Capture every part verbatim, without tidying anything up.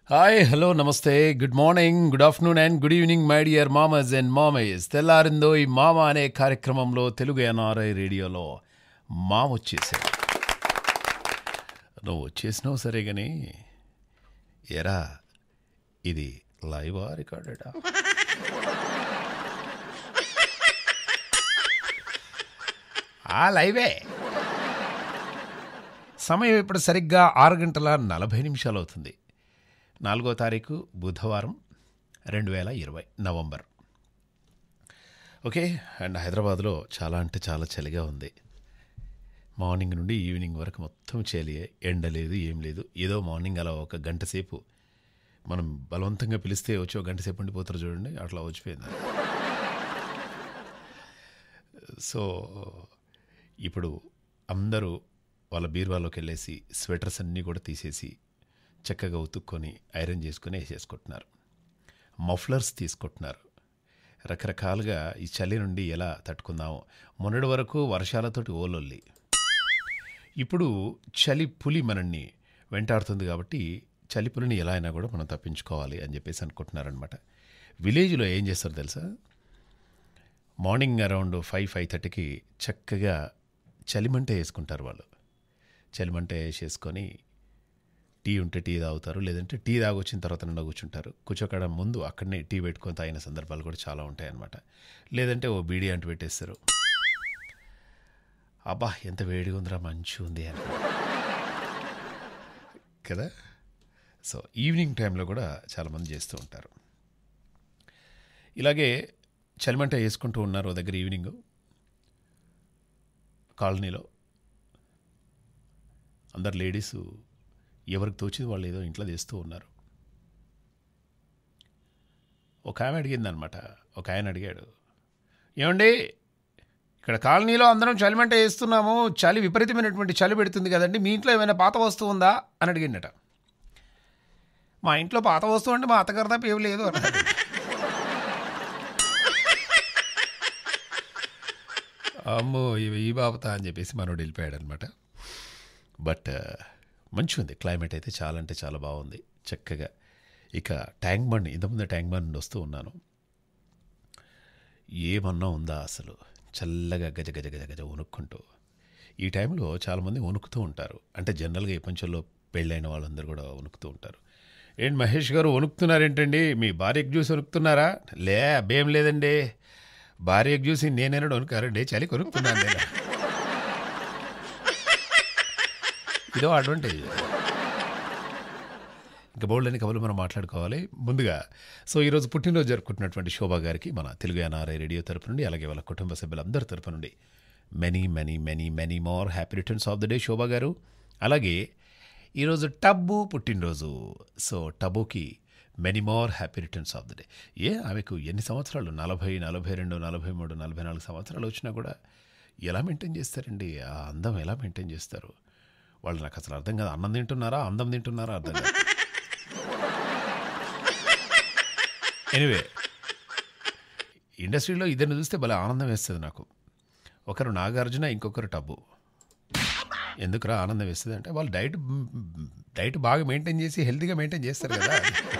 Hi hello నమస్తే good morning good afternoon and good evening my dear మామస్ and మామయ్యస్. తెల్లారిందో ఈ మామ అనే కార్యక్రమంలో తెలుగు ఎన్ఆర్ఐ రేడియోలో మామ వచ్చేసాడు. నువ్వు వచ్చేసినావు సరే కానీ ఎరా ఇది లైవా రికార్డెడా? ఆ లైవే. సమయం ఇప్పుడు సరిగ్గా ఆరు గంటల నలభై నిమిషాలు అవుతుంది. నాలుగో తారీఖు బుధవారం రెండు వేల ఇరవై నవంబర్. ఓకే, అండ్ హైదరాబాద్లో చాలా అంటే చాలా చలిగా ఉంది. మార్నింగ్ నుండి ఈవినింగ్ వరకు మొత్తం చలి, ఎండ లేదు ఏం లేదు. ఏదో మార్నింగ్ అలా ఒక గంట సేపు మనం బలవంతంగా పిలిస్తే వచ్చి ఒక గంట సేపు ఉండిపోతారు చూడండి, అట్లా వచ్చిపోయింది. సో ఇప్పుడు అందరూ వాళ్ళ బీరువాలోకి వెళ్ళేసి స్వెటర్స్ అన్నీ కూడా తీసేసి చక్కగా ఉతుక్కొని ఐరన్ చేసుకుని వేసేసుకుంటున్నారు. మఫ్లర్స్ తీసుకుంటున్నారు. రకరకాలుగా ఈ చలి నుండి ఎలా తట్టుకుందాము. మొన్నటి వరకు వర్షాలతోటి ఓలొల్లి, ఇప్పుడు చలి పులి మనల్ని వెంటాడుతుంది కాబట్టి చలి పులిని ఎలా అయినా కూడా మనం తప్పించుకోవాలి అని చెప్పేసి అనుకుంటున్నారనమాట. విలేజ్లో ఏం చేస్తారు తెలుసా? మార్నింగ్ అరౌండ్ ఫైవ్ ఫైవ్ థర్టీకి చక్కగా చలిమంట వేసుకుంటారు వాళ్ళు. చలిమంట వేసేసుకొని టీ ఉంటే టీ తాగుతారు, లేదంటే టీ తాగొచ్చిన తర్వాత నిండా కూర్చుంటారు. కూర్చోకడ ముందు అక్కడనే టీ పెట్టుకొని తాగిన సందర్భాలు కూడా చాలా ఉంటాయి అన్నమాట. లేదంటే ఓ బీడీ అంటూ పెట్టేస్తారు. అబ్బా ఎంత వేడిగా ఉందిరా, మంచిగా ఉంది అని కదా. సో ఈవినింగ్ టైంలో కూడా చాలామంది చేస్తూ ఉంటారు ఇలాగే. చలిమంట వేసుకుంటూ ఉన్నారు ఓ దగ్గర ఈవినింగ్ కాలనీలో. అందరు లేడీసు ఎవరికి తోచింది వాళ్ళు ఏదో ఇంట్లో చేస్తూ ఉన్నారు. ఒక ఆమె అడిగిందనమాట. ఒక ఆయన అడిగాడు, ఏమండి ఇక్కడ కాలనీలో అందరం చలిమంట వేస్తున్నాము, చలి విపరీతమైనటువంటి చలి పెడుతుంది కదండి, మీ ఇంట్లో ఏమైనా పాత వస్తువు ఉందా అని అడిగిండట. మా ఇంట్లో పాత వస్తువు అంటే మా అత్తగారు తప్ప ఏమి లేదు అన్నాడు. అమ్మో ఇవి ఈ బాబతా అని చెప్పేసి మనోడు వెళ్ళిపోయాడు అనమాట. బట్ మంచిగా ఉంది క్లైమేట్ అయితే, చాలా అంటే చాలా బాగుంది చక్కగా. ఇక ట్యాంక్ బండ్, ఇంతకుముందు ట్యాంక్ బండ్ నుండి వస్తూ ఉన్నాను. ఏమన్నా ఉందా అసలు, చల్లగా గజ గజ గజ గజ వణుక్కుంటూ. ఈ టైంలో చాలామంది వణుకుతూ ఉంటారు. అంటే జనరల్గా ఈ పంచంలో పెళ్ళైన వాళ్ళందరూ కూడా వణుకుతూ ఉంటారు. ఏంటి మహేష్ గారు వణుకుతున్నారేంటండి, మీ భార్యకు చూసి వణుకుతున్నారా? లే అబ్బేం లేదండి, భార్యకు చూసి నేనేనాడు వణుకారండి, చలి కొనుక్కుతున్నాను నేను. ఇదో అడ్వాంటేజ్. ఇంకా బోల్డని కబుర్లు మనం మాట్లాడుకోవాలి ముందుగా. సో ఈరోజు పుట్టినరోజు జరుపుకుంటున్నటువంటి శోభా గారికి మన తెలుగు ఎన్ఆర్ఐ రేడియో తరపు నుండి, అలాగే వాళ్ళ కుటుంబ సభ్యులందరి తరపు నుండి many many many many more happy returns of the day Shobha గారు. అలాగే ఈరోజు టబ్బు పుట్టినరోజు. సో టబ్బుకి many more happy returns of the day. ఏ ఆమెకు ఎన్ని సంవత్సరాలు, నలభై నలభై రెండు నలభై మూడు నలభై నాలుగు సంవత్సరాలు వచ్చినా కూడా ఎలా మెయింటైన్ చేస్తారండి? ఆ అందం ఎలా మెయింటైన్ చేస్తారు వాళ్ళు? నాకు అసలు అర్థం కాదు. అన్నం తింటున్నారా, అందం తింటున్నారా అర్థం కాదు. ఎనివే, ఇండస్ట్రీలో ఇద్దరిని చూస్తే భలే ఆనందం వేస్తుంది నాకు. ఒకరు నాగార్జున, ఇంకొకరు టబ్బు. ఎందుకురా ఆనందం వేస్తుంది అంటే వాళ్ళు డైట్ డైట్ బాగా మెయింటైన్ చేసి హెల్తీగా మెయింటైన్ చేస్తారు కదా.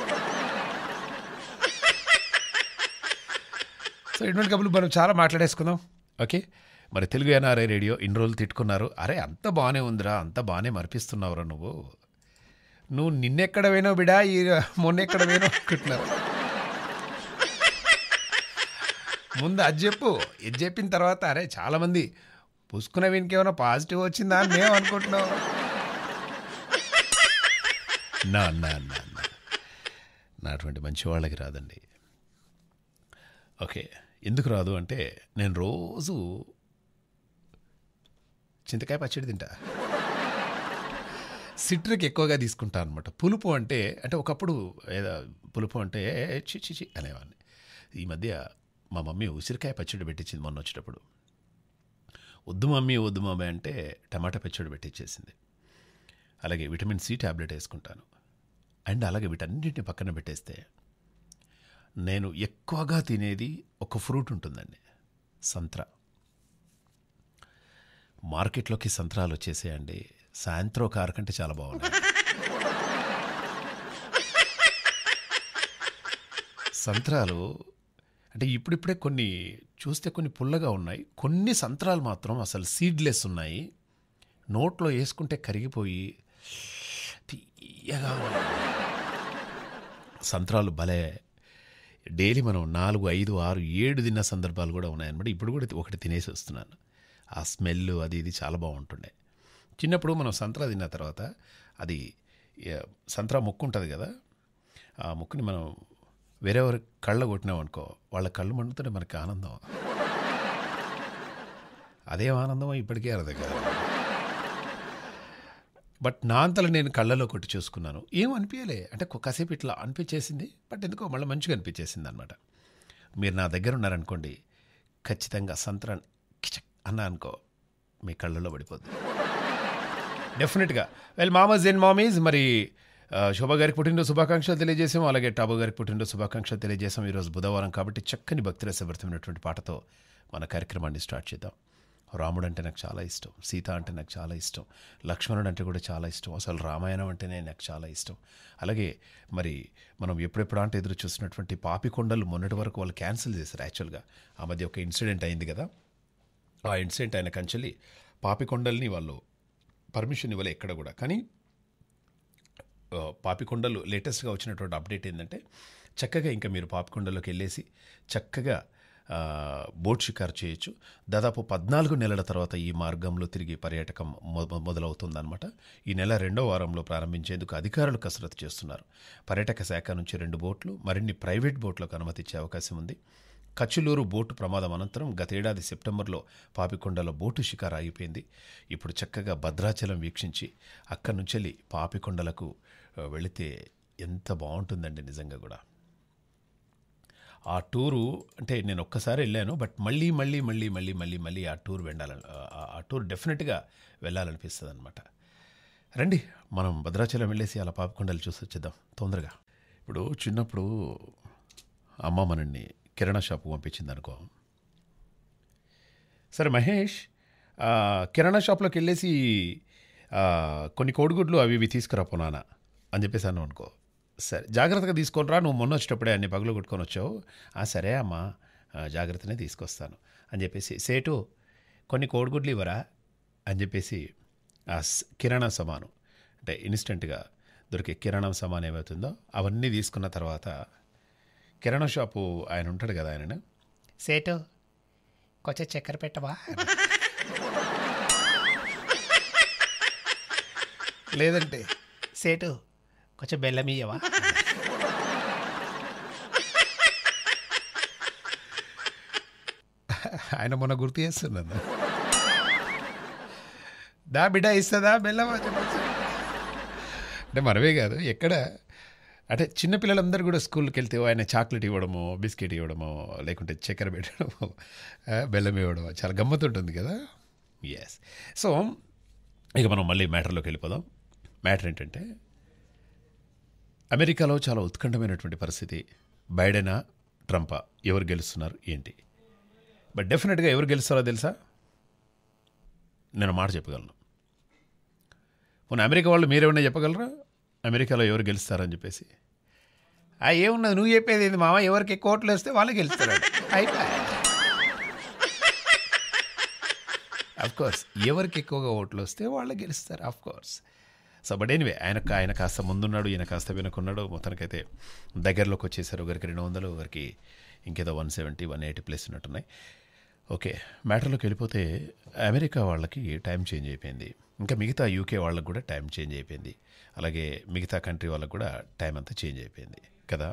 సో ఇటువంటి కబుర్లు మనం చాలా మాట్లాడేసుకుందాం. ఓకే, మరి తెలుగు ఎన్ఆర్ఐ రేడియో ఇన్ని రోజులు తిట్టుకున్నారు. అరే అంత బాగానే ఉందిరా, అంత బాగానే మరిపిస్తున్నావురా నువ్వు, నువ్వు నిన్నెక్కడ పోయినావు బిడా, ఈ మొన్నెక్కడ పోయినావు అనుకుంటున్నారు. ముందు అది చెప్పు. ఇది చెప్పిన తర్వాత అరే చాలామంది పుసుకున్న వీనికి ఏమైనా పాజిటివ్ వచ్చిందా అని మేము అనుకుంటున్నాం. నా నా నా నా అటువంటి మంచి వాళ్ళకి రాదండి. ఓకే, ఎందుకు రాదు అంటే నేను రోజు చింతకాయ పచ్చడి తింటా. సిట్రిక్ ఎక్కువగా తీసుకుంటా అనమాట. పులుపు అంటే అంటే ఒకప్పుడు ఏదో పులుపు అంటే చి చి చి అనేవాడిని. ఈ మధ్య మా మమ్మీ ఉసిరికాయ పచ్చడి పెట్టించింది మొన్న వచ్చేటప్పుడు. వద్దు మమ్మీ వద్దు మమ్మీ అంటే టమాటా పచ్చడి పెట్టించేసింది. అలాగే విటమిన్ సి ట్యాబ్లెట్ వేసుకుంటాను. అండ్ అలాగే వీటన్నింటిని పక్కన పెట్టేస్తే నేను ఎక్కువగా తినేది ఒక ఫ్రూట్ ఉంటుందండి, సంత్రా. మార్కెట్లోకి సంత్రాలు వచ్చేసేయండి, సాయంత్రం ఒక అరకంటే చాలా బాగున్నాయి. సంత్రాలు అంటే ఇప్పుడిప్పుడే కొన్ని చూస్తే కొన్ని పుల్లగా ఉన్నాయి. కొన్ని సంత్రాలు మాత్రం అసలు సీడ్లెస్ ఉన్నాయి. నోట్లో వేసుకుంటే కరిగిపోయి తీయగా ఉన్నాయి. సంత్రాలు భలే డైలీ మనం నాలుగు ఐదు ఆరు ఏడు తిన్న సందర్భాలు కూడా ఉన్నాయన్నమాట. ఇప్పుడు కూడా ఒకటి తినేసి వస్తున్నాను. ఆ స్మెల్ అది ఇది చాలా బాగుంటుండే. చిన్నప్పుడు మనం సంత్రా తిన్న తర్వాత అది సంత్రా ముక్కు ఉంటుంది కదా, ఆ ముక్కుని మనం వేరేవారి కళ్ళ కొట్టినాం అనుకో, వాళ్ళ కళ్ళు మండుతుంటే మనకి ఆనందం. అదేం ఆనందమో ఇప్పటికే అర్థం కాదు. బట్ నా అంతలో నేను కళ్ళలో కొట్టి చూసుకున్నాను, ఏం అనిపించలే. అంటే కాసేపు ఇట్లా అనిపించేసింది, బట్ ఎందుకో మళ్ళీ మంచిగా అనిపించేసింది అనమాట. మీరు నా దగ్గర ఉన్నారనుకోండి, ఖచ్చితంగా సంత్రాన్ని కిచక్ అన్నా అనుకో, మీ కళ్ళలో పడిపోద్ది డెఫినెట్గా. వెల్ మామస్ అండ్ మామీస్, మరి శోభా గారికి పుట్టినరోజు శుభాకాంక్షలు తెలియజేసాం, అలాగే టాబో గారికి పుట్టినరోజు శుభాకాంక్షలు తెలియజేసాం. ఈరోజు బుధవారం కాబట్టి చక్కని భక్తిరసభరితమైనటువంటి పాటతో మన కార్యక్రమాన్ని స్టార్ట్ చేద్దాం. రాముడు అంటే నాకు చాలా ఇష్టం, సీత అంటే నాకు చాలా ఇష్టం, లక్ష్మణుడు అంటే కూడా చాలా ఇష్టం, అసలు రామాయణం అంటేనే నాకు చాలా ఇష్టం. అలాగే మరి మనం ఎప్పుడెప్పుడు అంటే ఎదురు చూసినటువంటి పాపికొండలు మొన్నటి వరకు వాళ్ళు క్యాన్సిల్ చేశారు. యాక్చువల్గా ఆ మధ్య ఒక ఇన్సిడెంట్ అయింది కదా, ఆ ఇన్సిడెంట్ అయిన కంచెల్లి పాపికొండల్ని వాళ్ళు పర్మిషన్ ఇవ్వలే ఎక్కడ కూడా. కానీ పాపికొండలు లేటెస్ట్గా వచ్చినటువంటి అప్డేట్ ఏంటంటే, చక్కగా ఇంకా మీరు పాపికొండలోకి వెళ్ళేసి చక్కగా బోట్ షికారు చేయొచ్చు. దాదాపు పద్నాలుగు నెలల తర్వాత ఈ మార్గంలో తిరిగి పర్యాటకం మొదలవుతుందన్నమాట. ఈ నెల రెండో వారంలో ప్రారంభించేందుకు అధికారులు కసరత్తు చేస్తున్నారు. పర్యాటక శాఖ నుంచి రెండు బోట్లు, మరిన్ని ప్రైవేట్ బోట్లకు అనుమతి ఇచ్చే అవకాశం ఉంది. కచ్చులూరు బోటు ప్రమాదం అనంతరం గతేడాది సెప్టెంబర్లో పాపికొండలో బోటు షికారు ఆగిపోయింది. ఇప్పుడు చక్కగా భద్రాచలం వీక్షించి అక్కడి నుంచి పాపికొండలకు వెళితే ఎంత బాగుంటుందండి నిజంగా కూడా. ఆ టూరు అంటే నేను ఒక్కసారి వెళ్ళాను, బట్ మళ్ళీ మళ్ళీ మళ్ళీ మళ్ళీ మళ్ళీ మళ్ళీ ఆ టూర్ వెళ్ళాలని ఆ టూర్ డెఫినెట్గా వెళ్ళాలనిపిస్తుంది అనమాట. రండి మనం భద్రాచలం వెళ్ళేసి అలా పాపికొండలు చూసి వచ్చేద్దాం తొందరగా. ఇప్పుడు చిన్నప్పుడు అమ్మ మనల్ని కిరాణా షాపు పంపించింది అనుకో, సరే మహేష్ కిరాణా షాప్లోకి వెళ్ళేసి కొన్ని కోడిగుడ్లు అవి ఇవి తీసుకురాపోనానా అని చెప్పేసి అన్నావు అనుకో, సరే జాగ్రత్తగా తీసుకొని రా, నువ్వు మొన్న వచ్చేటప్పుడే అన్ని పగులు కొట్టుకొని వచ్చావు. సరే అమ్మా జాగ్రత్తనే తీసుకొస్తాను అని చెప్పేసి, సేటు కొన్ని కోడిగుడ్లు ఇవ్వరా అని చెప్పేసి ఆ కిరాణా సామాను అంటే ఇన్స్టెంట్గా దొరికే కిరాణా సామాన్ ఏమవుతుందో అవన్నీ తీసుకున్న తర్వాత కిరాణా షాపు ఆయన ఉంటాడు కదా, ఆయన సేటు కొంచెం చక్కెర పెట్టవా, లేదంటే సేటు కొంచెం బెల్లం ఇయ్యవా. ఆయన మొన్న గుర్తు చేస్తున్నాను, దా బిడ్డ ఇస్తుందా బెల్లం అంటే మనమే కాదు ఎక్కడ అంటే చిన్నపిల్లలందరూ కూడా స్కూల్కి వెళ్తే ఆయన చాక్లెట్ ఇవ్వడము, బిస్కెట్ ఇవ్వడము, లేకుంటే చక్కెర పెట్టడము, బెల్లం ఇవ్వడము చాలా గమ్మత్తుంటుంది కదా. ఎస్. సో ఇక మనం మళ్ళీ మ్యాటర్లోకి వెళ్ళిపోదాం. మ్యాటర్ ఏంటంటే, అమెరికాలో చాలా ఉత్కంఠమైనటువంటి పరిస్థితి. బైడెనా ట్రంపా ఎవరు గెలుస్తున్నారు ఏంటి? బట్ డెఫినెట్గా ఎవరు గెలుస్తారో తెలుసా? నేను మాట చెప్పగలను. మొన్న అమెరికా వాళ్ళు మీరేమన్నా చెప్పగలరా అమెరికాలో ఎవరు గెలుస్తారని చెప్పేసి? ఆ ఏమున్నది నువ్వు చెప్పేది ఏంది మామ, ఎవరికి ఎక్కువ ఓట్లు వేస్తే వాళ్ళు గెలుస్తారు. అయిపోయి అఫ్కోర్స్ ఎవరికి ఎక్కువగా ఓట్లు వస్తే వాళ్ళు గెలుస్తారు అఫ్కోర్స్. సో బట్ ఎనీవే ఆయన ఆయన కాస్త ముందున్నాడు, ఈయన కాస్త వెనుకున్నాడు. మొత్తానికైతే దగ్గరలోకి వచ్చేసారు. ఒకరికి రెండు వందలు, ఒకరికి ఇంకేదో one seventy one eighty place ఉన్నట్టున్నాయి. ఓకే, మ్యాటర్లోకి వెళ్ళిపోతే అమెరికా వాళ్ళకి టైం చేంజ్ అయిపోయింది. ఇంకా మిగతా యూకే వాళ్ళకి కూడా టైం చేంజ్ అయిపోయింది. అలాగే మిగతా కంట్రీ వాళ్ళకు కూడా టైం అంతా చేంజ్ అయిపోయింది కదా.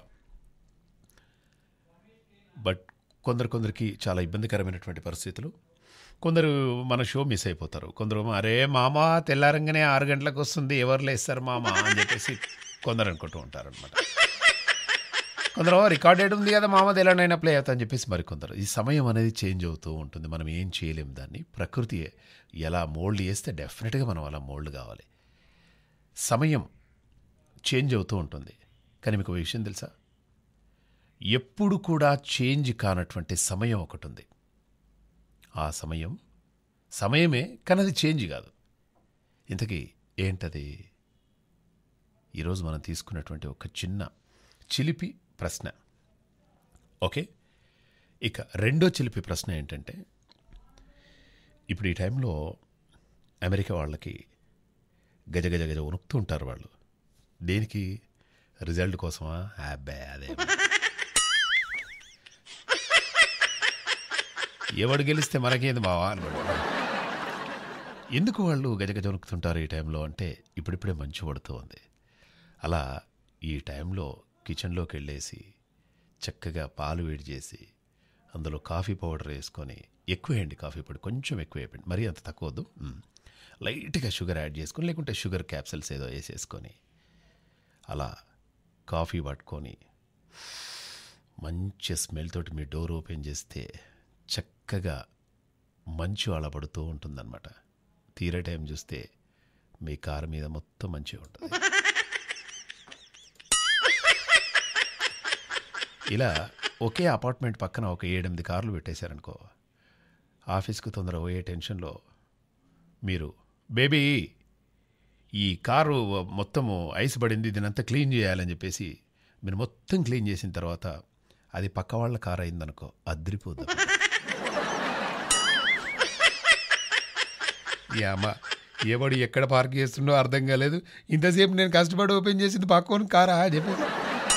బట్ కొందరు కొందరికి చాలా ఇబ్బందికరమైనటువంటి పరిస్థితులు. కొందరు మన షో మిస్ అయిపోతారు. కొందరు అరే మామ తెల్లారంగానే ఆరు గంటలకు వస్తుంది, ఎవరు లేస్తారు మామ అని చెప్పేసి కొందరు అనుకుంటూ ఉంటారు అనమాట. కొందరు రికార్డెడ్ ఉంది కదా మామ తెల్లారైనా ప్లే అవుతా అని చెప్పేసి మరికొందరు. ఈ సమయం అనేది చేంజ్ అవుతూ ఉంటుంది, మనం ఏం చేయలేం దాన్ని. ప్రకృతి ఎలా మోల్డ్ చేస్తే డెఫినెట్గా మనం అలా మోల్డ్ కావాలి. సమయం చేంజ్ అవుతూ ఉంటుంది. కానీ మీకు ఒక విషయం తెలుసా, ఎప్పుడు కూడా చేంజ్ కానటువంటి సమయం ఒకటి ఉంది. ఆ సమయం సమయమే, కానీ అది చేంజ్ కాదు. ఇంతకీ ఏంటది? ఈరోజు మనం తీసుకున్నటువంటి ఒక చిన్న చిలిపి ప్రశ్న. ఓకే. ఇక రెండో చిలిపి ప్రశ్న ఏంటంటే, ఇప్పుడు ఈ టైంలో అమెరికా వాళ్ళకి గజ గజ గజ వణుకుతూ ఉంటారు వాళ్ళు. దేనికి? రిజల్ట్ కోసమా? అబ్బే అదే ఎవడు గెలిస్తే మనకేంది మావా అన్నాడు. ఎందుకు వాళ్ళు గజగజ వణుకుతుంటారు ఈ టైంలో అంటే, ఇప్పుడిప్పుడే మంచు పడుతూ ఉంది. అలా ఈ టైంలో కిచెన్లోకి వెళ్ళేసి చక్కగా పాలు వేడి చేసి అందులో కాఫీ పౌడర్ వేసుకొని, ఎక్కువ వేయండి కాఫీ పొడి, కొంచెం ఎక్కువ వేయండి, మరీ అంత తక్కువ వద్దు. లైట్గా షుగర్ యాడ్ చేసుకొని, లేకుంటే షుగర్ క్యాప్సిల్స్ ఏదో వేసేసుకొని అలా కాఫీ పట్టుకొని మంచి స్మెల్ తోటి మీ డోర్ ఓపెన్ చేస్తే చక్కగా మంచు అలా పడుతూ ఉంటుందన్నమాట. తీరే టైం చూస్తే మీ కారు మీద మొత్తం మంచిగా ఉంటుంది. ఇలా ఒకే అపార్ట్మెంట్ పక్కన ఒక ఏడెనిమిది కార్లు పెట్టేశారనుకో, ఆఫీస్కి తొందర పోయే టెన్షన్లో మీరు బేబీ ఈ కారు మొత్తము ఐస్ పడింది, దీనంతా క్లీన్ చేయాలని చెప్పేసి మీరు మొత్తం క్లీన్ చేసిన తర్వాత అది పక్క వాళ్ళ కారు అయిందనుకో, అద్రిపోద్ది. ఈ అమ్మ ఎవడు ఎక్కడ పార్క్ చేస్తుండో అర్థం కాలేదు, ఇంతసేపు నేను కష్టపడి ఓపెన్ చేసింది పక్కన కారా అని చెప్పేసి.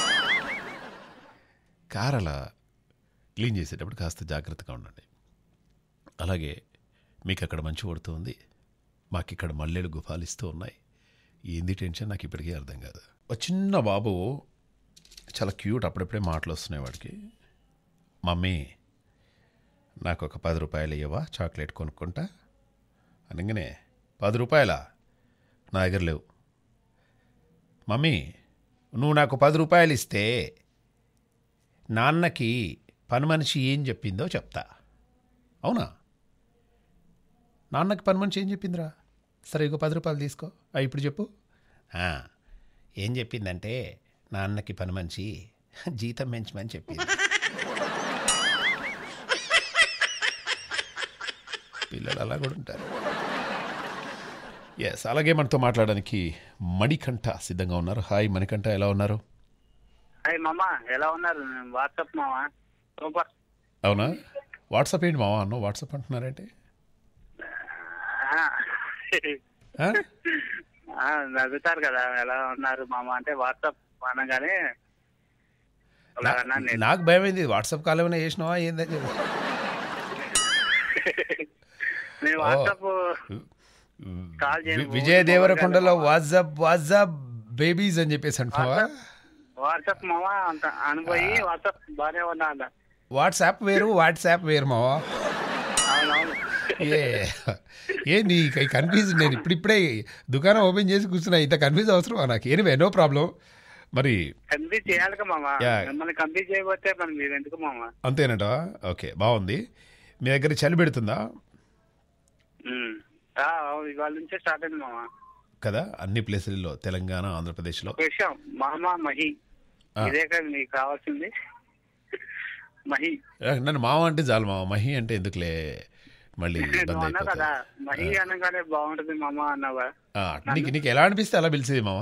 కార్ అలా క్లీన్ చేసేటప్పుడు కాస్త జాగ్రత్తగా ఉండండి. అలాగే మీకు అక్కడ మంచు పడుతుంది, మాకు ఇక్కడ మల్లెలు గుఫాలిస్తూ ఉన్నాయి. ఏంది టెన్షన్ నాకు ఇప్పటికీ అర్థం కాదు. ఒక చిన్న బాబు చాలా క్యూట్, అప్పుడప్పుడే మాటలు వస్తున్నాయి వాడికి. మమ్మీ నాకు ఒక పది రూపాయలు ఇవ్వవా, చాక్లెట్ కొనుక్కుంటా అనగానే, పది రూపాయలా? నా దగ్గర లేవు. మమ్మీ నువ్వు నాకు పది రూపాయలు ఇస్తే నాన్నకి పని మనిషి ఏం చెప్పిందో చెప్తా. అవునా? నాన్నకి పని మనిషి ఏం చెప్పిందిరా? సరే ఇగో పది రూపాయలు తీసుకో. ఇప్పుడు చెప్పు. ఏం చెప్పిందంటే నాన్నకి పని మనిషి జీతం పెంచమని చెప్పింది. పిల్లలు అలా కూడా ఉంటారు. ఎస్, అలాగే మనతో మాట్లాడడానికి మణికంఠ సిద్ధంగా ఉన్నారు. హాయ్ మణికంఠ, ఎలా ఉన్నారు? హాయ్ మామ, ఎలా ఉన్నారు? వాట్సాప్ మామా సూపర్. అవునా? వాట్సాప్ ఏంటి మావా అన్న వాట్సాప్ అంటున్నారంటే? నవ్వుతారు కదా, ఎలా ఉన్నారు మామ అంటే వాట్సాప్ అనగానే నాకు భయమైంది. వాట్సాప్ కాల్ ఏమైనా చేసినావా ఏందని చెప్పి. వాట్సాప్ విజయ దేవరకొండలో వాట్సాప్ వాట్సాప్ బేబీస్ అని చెప్పేసి అంటున్నావా? వాట్సాప్ మావా అంత అనుభవి వాట్సాప్ బాగానే ఉన్నా. వాట్సాప్ వేరు వాట్సాప్ వేరు మావా. ఏ ఏ నీ కన్ఫ్యూజ్. నేను ఇప్పుడిప్పుడే దుకాణం ఓపెన్ చేసి కూర్చున్నా, ఇంత కన్ఫ్యూజ్ అవసరమా నాకు? Anyway no problem. మరి కన్ఫ్యూజ్ చేయాలి మామా, మిమ్మల్ని కన్ఫ్యూజ్ చేయబోతే మరి మీరు ఎందుకు మామా? అంతేనట. ఓకే, బాగుంది. మీ దగ్గర చలి పెడుతుందా? ఇవాళ నుంచే స్టార్ట్ అయింది మామా కదా అన్ని ప్లేసులలో, తెలంగాణ, ఆంధ్రప్రదేశ్లో. విషయం మామా మహి, ఇదే కదా మీకు కావాల్సింది. మహి నన్ను మామ అంటే చాలు మామ, మహి అంటే ఎందుకులే మళ్ళీ అన్నా కదా. మహి అనగానే బాగుంటుంది మామ అన్నావా? నీకు నీకు ఎలా అనిపిస్తే అలా పిలిచేది మామ.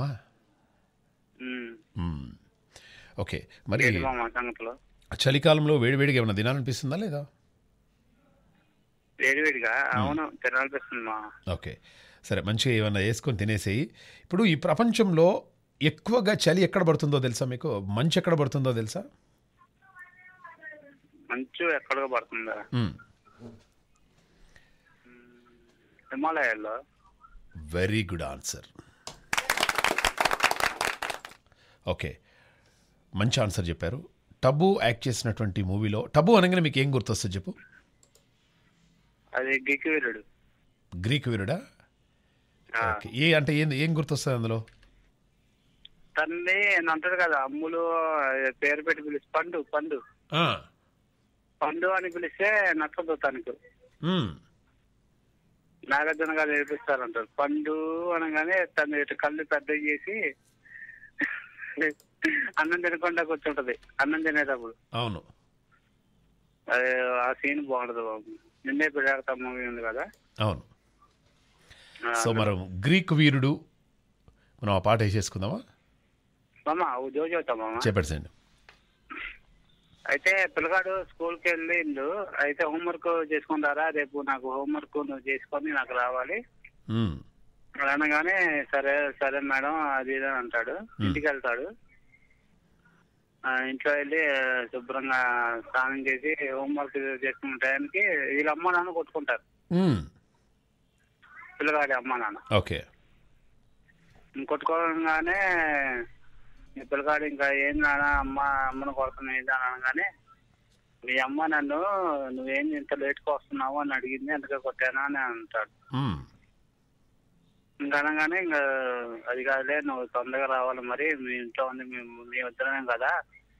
ఓకే, మరి చలికాలంలో వేడివేడిగా ఏమన్నా తినాలనిపిస్తుందా లేదా? వేడివేడిగా అవును తినాలనిపిస్తుంది మా. ఓకే సరే, మంచిగా ఏమన్నా వేసుకొని తినేసేయి. ఇప్పుడు ఈ ప్రపంచంలో ఎక్కువగా చలి ఎక్కడ పడుతుందో తెలుసా మీకు? మంచు ఎక్కడ పడుతుందో తెలుసా? మంచు ఎక్కడ పడుతుందా? హిమాలయాల్లో. Very good answer. ఓకే, మంచి ఆన్సర్ చెప్పారు. టబు యాక్ట్ చేసినటువంటి మూవీలో, టబు అనగానే మీకు ఏం గుర్తొస్తుంది చెప్పు? అది గ్రీక్ వీరుడు. గ్రీక్ వీరుడా? ఏ అంటే ఏం ఏం గుర్తొస్తుంది అందులో? తన్ని అంటారు కదా అమ్ములు పేరు పెట్టి పిలిచి పండు పండు పండు అని పిలిస్తే నచ్చదు తనకు. నాగార్జున గారు నేర్పిస్తారంటారు పండు అనగానే తను ఇటు కళ్ళు పెద్ద చేసి అన్నం తినకుండా కూర్చుంటది అన్నం తినేటప్పుడు. అవును, అదే ఆ సీన్ బాగుంటది బాబు. నిన్నే పెడాడతా మూవీ ఉంది కదా. అవును. సో మనం గ్రీక్ వీరుడు మనం ఆ పాట వేసేసుకుందామా? మామా జో చెబుతా మామా. చెప్పండి. అయితే పిల్లగాడు స్కూల్కి వెళ్ళిండు. అయితే హోంవర్క్ చేసుకుంటారా, రేపు నాకు హోంవర్క్ నువ్వు చేసుకొని నాకు రావాలి ఉమ్, అనగానే సరే సరే మేడం అది ఇది అని అంటాడు. ఇంటికి వెళ్తాడు. ఆ, ఇంట్లో వెళ్ళి శుభ్రంగా స్నానం చేసి హోంవర్క్ చేసుకున్న టైంకి వీళ్ళ అమ్మ నాన్న కొట్టుకుంటారు. ఉమ్, పిల్లగాడి అమ్మ నాన్న ఓకే. కొట్టుకోగానే ఈ పిల్లగాడు ఇంకా ఏం నాన్న అమ్మ అమ్మను కొడుతున్నాయి అని అనగానే, మీ అమ్మ నన్ను నువ్వేం ఇంత లేట్గా వస్తున్నావు అని అడిగింది, అందుకే కొట్టానా అని అంటాడు. ఉమ్, ఇంకా అనగానే ఇంకా అది కాదులే నువ్వు తొందరగా రావాలి, మరి మీ ఇంట్లో ఉంది మీ మీ వద్దనే కదా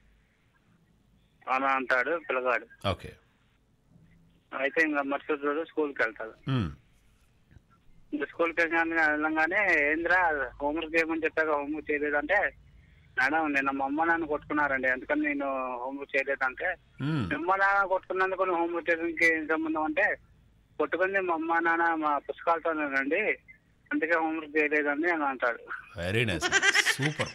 అని అంటాడు పిల్లగాడు. ఓకే. అయితే ఇంకా మరుసటి రోజు స్కూల్కి వెళ్తాడు. ఉమ్, ఇంకా స్కూల్కి వెళ్ళగానే వెళ్ళంగానే ఏంద్రా హోంవర్క్ చేయమని చెప్పాక హోంవర్క్ చేయలేదంటే, మేడం నిన్న మా అమ్మ నాన్న కొట్టుకున్నారండి అందుకని నేను హోంవర్క్ చేయలేదంటే, ఉమ్, మీ అమ్మ నాన్న కొట్టుకున్నందుకు నువ్వు హోంవర్క్ చేయడానికి ఏం సంబంధం అంటే, కొట్టుకుంది మా అమ్మ నాన్న మా పుస్తకాలతోనేనండి అందుకే హోంవర్క్ చేయలేదండి అని అంటాడు. Very nice, super.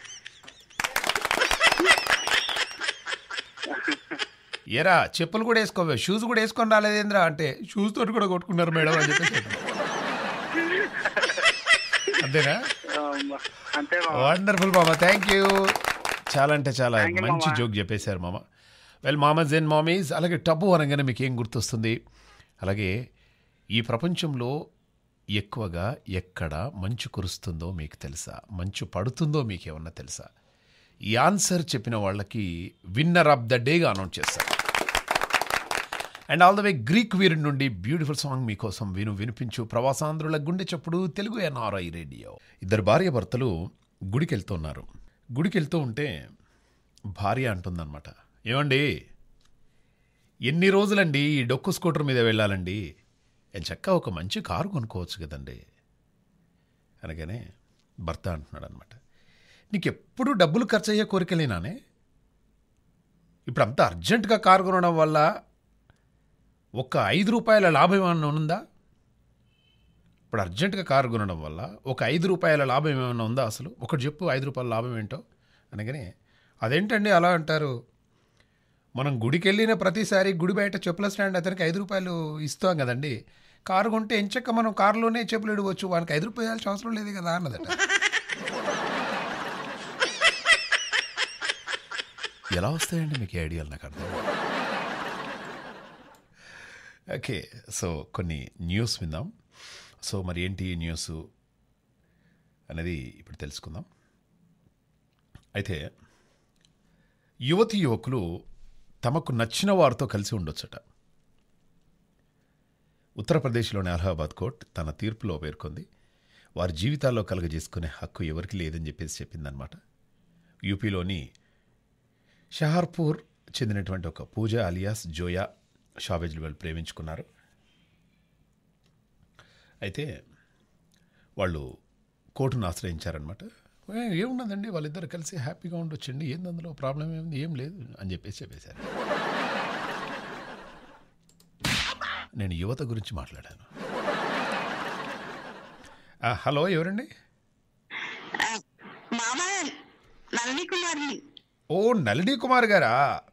ఏరా చెప్పులు కూడా వేసుకోవే, షూస్ కూడా వేసుకొని రాలేదేంద్రా అంటే, షూస్ తోటి కూడా కొట్టుకున్నారు మేడం అని చెప్పేసి. అంతేనా? అమ్మ, అంతే మామ. వండర్ఫుల్ మామ, థ్యాంక్ యూ. చాలా అంటే చాలా Thank you, మంచి మామ. జోక్ చెప్పేశారు మామ. వెల్ మామస్ అండ్ మామీస్. అలాగే టబ్బు అనగానే మీకు ఏం గుర్తొస్తుంది? అలాగే ఈ ప్రపంచంలో ఎక్కువగా ఎక్కడ మంచు కురుస్తుందో మీకు తెలుసా? మంచు పడుతుందో మీకు ఏమన్నా తెలుసా? ఈ ఆన్సర్ చెప్పిన వాళ్ళకి విన్నర్ ఆఫ్ ద డేగా అనౌన్స్ చేస్తారు. And all the way Greek వీరుడి నుండి బ్యూటిఫుల్ సాంగ్ మీకోసం విను వినిపించు ప్రవాసాంధ్రుల గుండె చప్పుడు తెలుగు ఎన్ఆర్ఐ రేడియో. ఇద్దరు భార్య భర్తలు గుడికి వెళ్తున్నారు. గుడికి వెళ్తూ ఉంటే భార్య అంటుందన్నమాట, ఏమండి ఎన్ని రోజులండి ఈ డొక్కు స్కూటర్ మీద వెళ్ళాలండి, చక్క ఒక మంచి కారు కొనుక్కోవచ్చు కదండి అనగానే భర్త అంటున్నాడు అనమాట, నీకు ఎప్పుడు డబ్బులు ఖర్చు అయ్యే కోరికలేనానే? ఇప్పుడు అంత అర్జెంటుగా కారు కొనడం వల్ల ఒక ఐదు రూపాయల లాభం ఏమైనా ఉందా? ఇప్పుడు అర్జెంటుగా కారు కొనడం వల్ల ఒక ఐదు రూపాయల లాభం ఏమైనా ఉందా? అసలు ఒకటి చెప్పు, ఐదు రూపాయల లాభం ఏంటో అనగానే, అదేంటండి అలా అంటారు, మనం గుడికి వెళ్ళిన ప్రతిసారి గుడి బయట చెప్పుల స్టాండ్ అతనికి ఐదు రూపాయలు ఇస్తాం కదండి, కారు కొంటే ఎంచక్క మనం కారులోనే చెప్పులు ఇడవచ్చు, వానికి ఐదు రూపాయలు అవసరం లేదు కదా అన్నదట. ఎలా వస్తాయండి మీకు ఐడియాలు? నాకు అర్థం. ఓకే, సో కొన్ని న్యూస్ విందాం. సో మరి ఏంటి న్యూస్ అనేది ఇప్పుడు తెలుసుకుందాం. అయితే యువతి యువకులు తమకు నచ్చిన వారితో కలిసి ఉండొచ్చట. ఉత్తరప్రదేశ్లోని అలహాబాద్ కోర్ట్ తన తీర్పులో పేర్కొంది, వారి జీవితాల్లో కలుగజేసుకునే హక్కు ఎవరికి లేదని చెప్పేసి చెప్పిందనమాట. యూపీలోని షహార్పూర్ చెందినటువంటి ఒక పూజ అలియాస్ జోయా షావేజ్లు వాళ్ళు ప్రేమించుకున్నారు. అయితే వాళ్ళు కోర్టును ఆశ్రయించారనమాట. ఏమున్నదండి వాళ్ళిద్దరు కలిసి హ్యాపీగా ఉండొచ్చండి, ఏంది అందులో ప్రాబ్లం ఏముంది, ఏం లేదు అని చెప్పేసి చెప్పేశారు. నేను యువత గురించి మాట్లాడాను. ఆ, హలో ఎవరండి? ఓ నళిని కుమార్ గారా?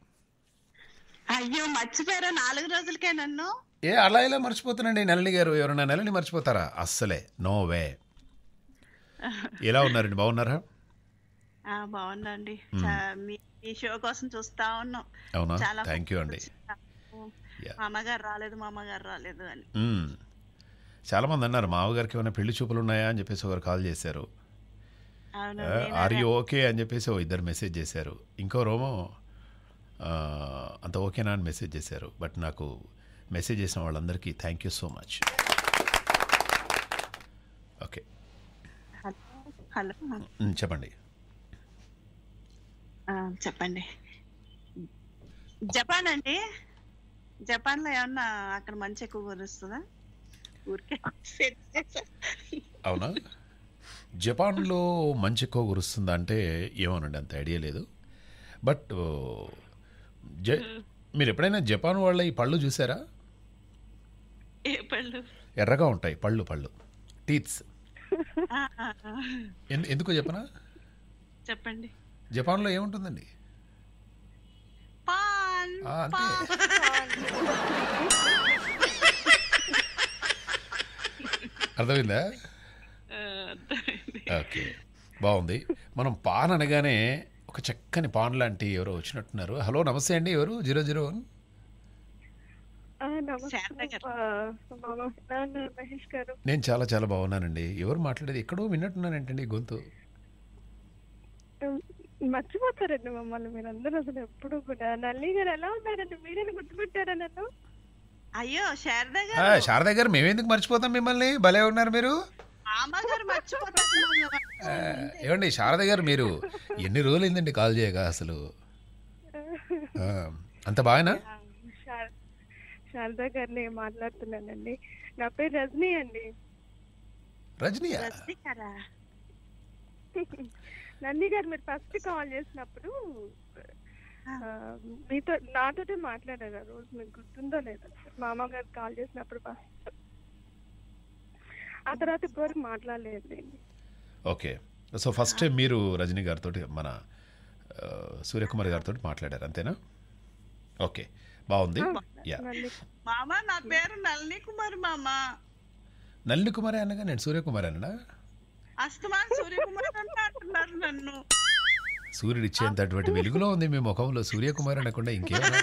అయ్యో మర్చిపోయారా నాలుగు రోజులకే నన్ను? ఏ అలా ఇలా మర్చిపోతానండి నళిని గారు? ఎవరన్నా నళిని మర్చిపోతారా? అస్సలే నో వే. ఎలా ఉన్నారండి, బాగున్నారా? ఆ బాగుందండి, మీ షో కోసం చూస్తా ఉన్నాం. అవునా, చాలా థ్యాంక్ యూ అండి. మా అమ్మగారు రాలేదు మా అమ్మగారు రాలేదు అని. చాలామంది అన్నారు మామగారికి ఏమైనా పెళ్లి చూపులు ఉన్నాయా అని చెప్పేసి ఒకరు కాల్ చేశారు. ఆర్ యూ ఓకే అని చెప్పేసి ఓ ఇద్దరు మెసేజ్ చేశారు. ఇంకో రోమో అంత ఓకేనా అని మెసేజ్ చేశారు. బట్ నాకు మెసేజ్ చేసిన వాళ్ళందరికీ thank you so much. Okay, hello చెప్పండి. చెప్పండి. జపాన్ అండి, జపాన్ లో ఏమన్నా అక్కడ మంచి ఎక్కువ కురుస్తుందా? ఊరికే అవునా, జపాన్లో మంచి ఎక్కువ కురుస్తుందా అంటే ఏమోనండి, అంత ఐడియా లేదు. బట్ జ మీరు ఎప్పుడైనా జపాన్ వాళ్ళ ఈ పళ్ళు చూసారా? ఏ పళ్ళు? ఎర్రగా ఉంటాయి పళ్ళు, పళ్ళు టీత్స్. ఎందుకో చెప్పనా? చెప్పండి. జపాన్లో ఏముంటుందండి? పాన్ పాన్ ఆ, అంతే. పాన్. అర్థమైందా? ఆ, అర్థమైంది. ఓకే, బాగుంది. మనం పాన్ అనగానే ఒక చక్కని పాన్ లాంటి ఎవరో వచ్చినట్టున్నారు. హలో, నమస్తే అండి. ఎవరు? Zero zero one. ఆ, నమస్తే శారద గారు. ఆ, మామ. నాన్న మహేష్ గారు. నేను చాలా చాలా బాగున్నానండి. ఎవరు మాట్లాడేది? ఎక్కడో విన్నట్టున్నాను ఏంటండి గొంతు. ఉమ్, మర్చిపోతారండి మమ్మల్ని మీరందరూ అసలు ఎప్పుడు కూడా. నల్లి గారు ఎలా ఉన్నారండి? మీరేనా గుర్తుపెట్టారా నన్ను? అయ్యో శారద ఆ, గారు, శారద గారు, మేమెందుకు మర్చిపోతాం మిమ్మల్ని? భలే ఉన్నారు మీరు. మామగారు మర్చిపోతారు. ఆ, ఏమండి శారద గారు, మీరు ఎన్ని రోజులు అయిందండి కాల్ చేయక అసలు? ఆ, అంత బాగానా? ఆ, శార- శారదా గారిని మాట్లాడుతున్నానండి. నా పేరు రజనీ అండి. రజనీయా? రజనీకారా? నంది గారు మీరు ఫస్ట్ కాల్ చేసినప్పుడు ఆ. ఆ, మీతో నాతోటే మాట్లాడారు ఆ రోజు. మీకు గుర్తుందో లేదో? మామగారు కాల్ చేసినప్పుడు ఫస్ట్. ఆ తర్వాత ఇప్పటివరకు మాట్లాడలేదు. ఓకే. సో ఫస్ట్ టైం మీరు రజనీ గారితో, మన ఆ, సూర్యకుమార్ గారితో మాట్లాడారు, అంతేనా? ఓకే, బాగుంది. యా. నల్లి మామ, నా పేరు నళిని కుమార్ మామ. నల్లి కుమారే అనగా నేను సూర్యకుమార్ అన్నా? అస్తమాన్ సూర్యకుమార్ అంటే అంటున్నారు నన్ను. సూర్యుడు ఇచ్చేంతటువంటి వెలుగులో ఉంది మీ ముఖంలో. సూర్యకుమార్ అనకుండా ఇంకేమన్నా?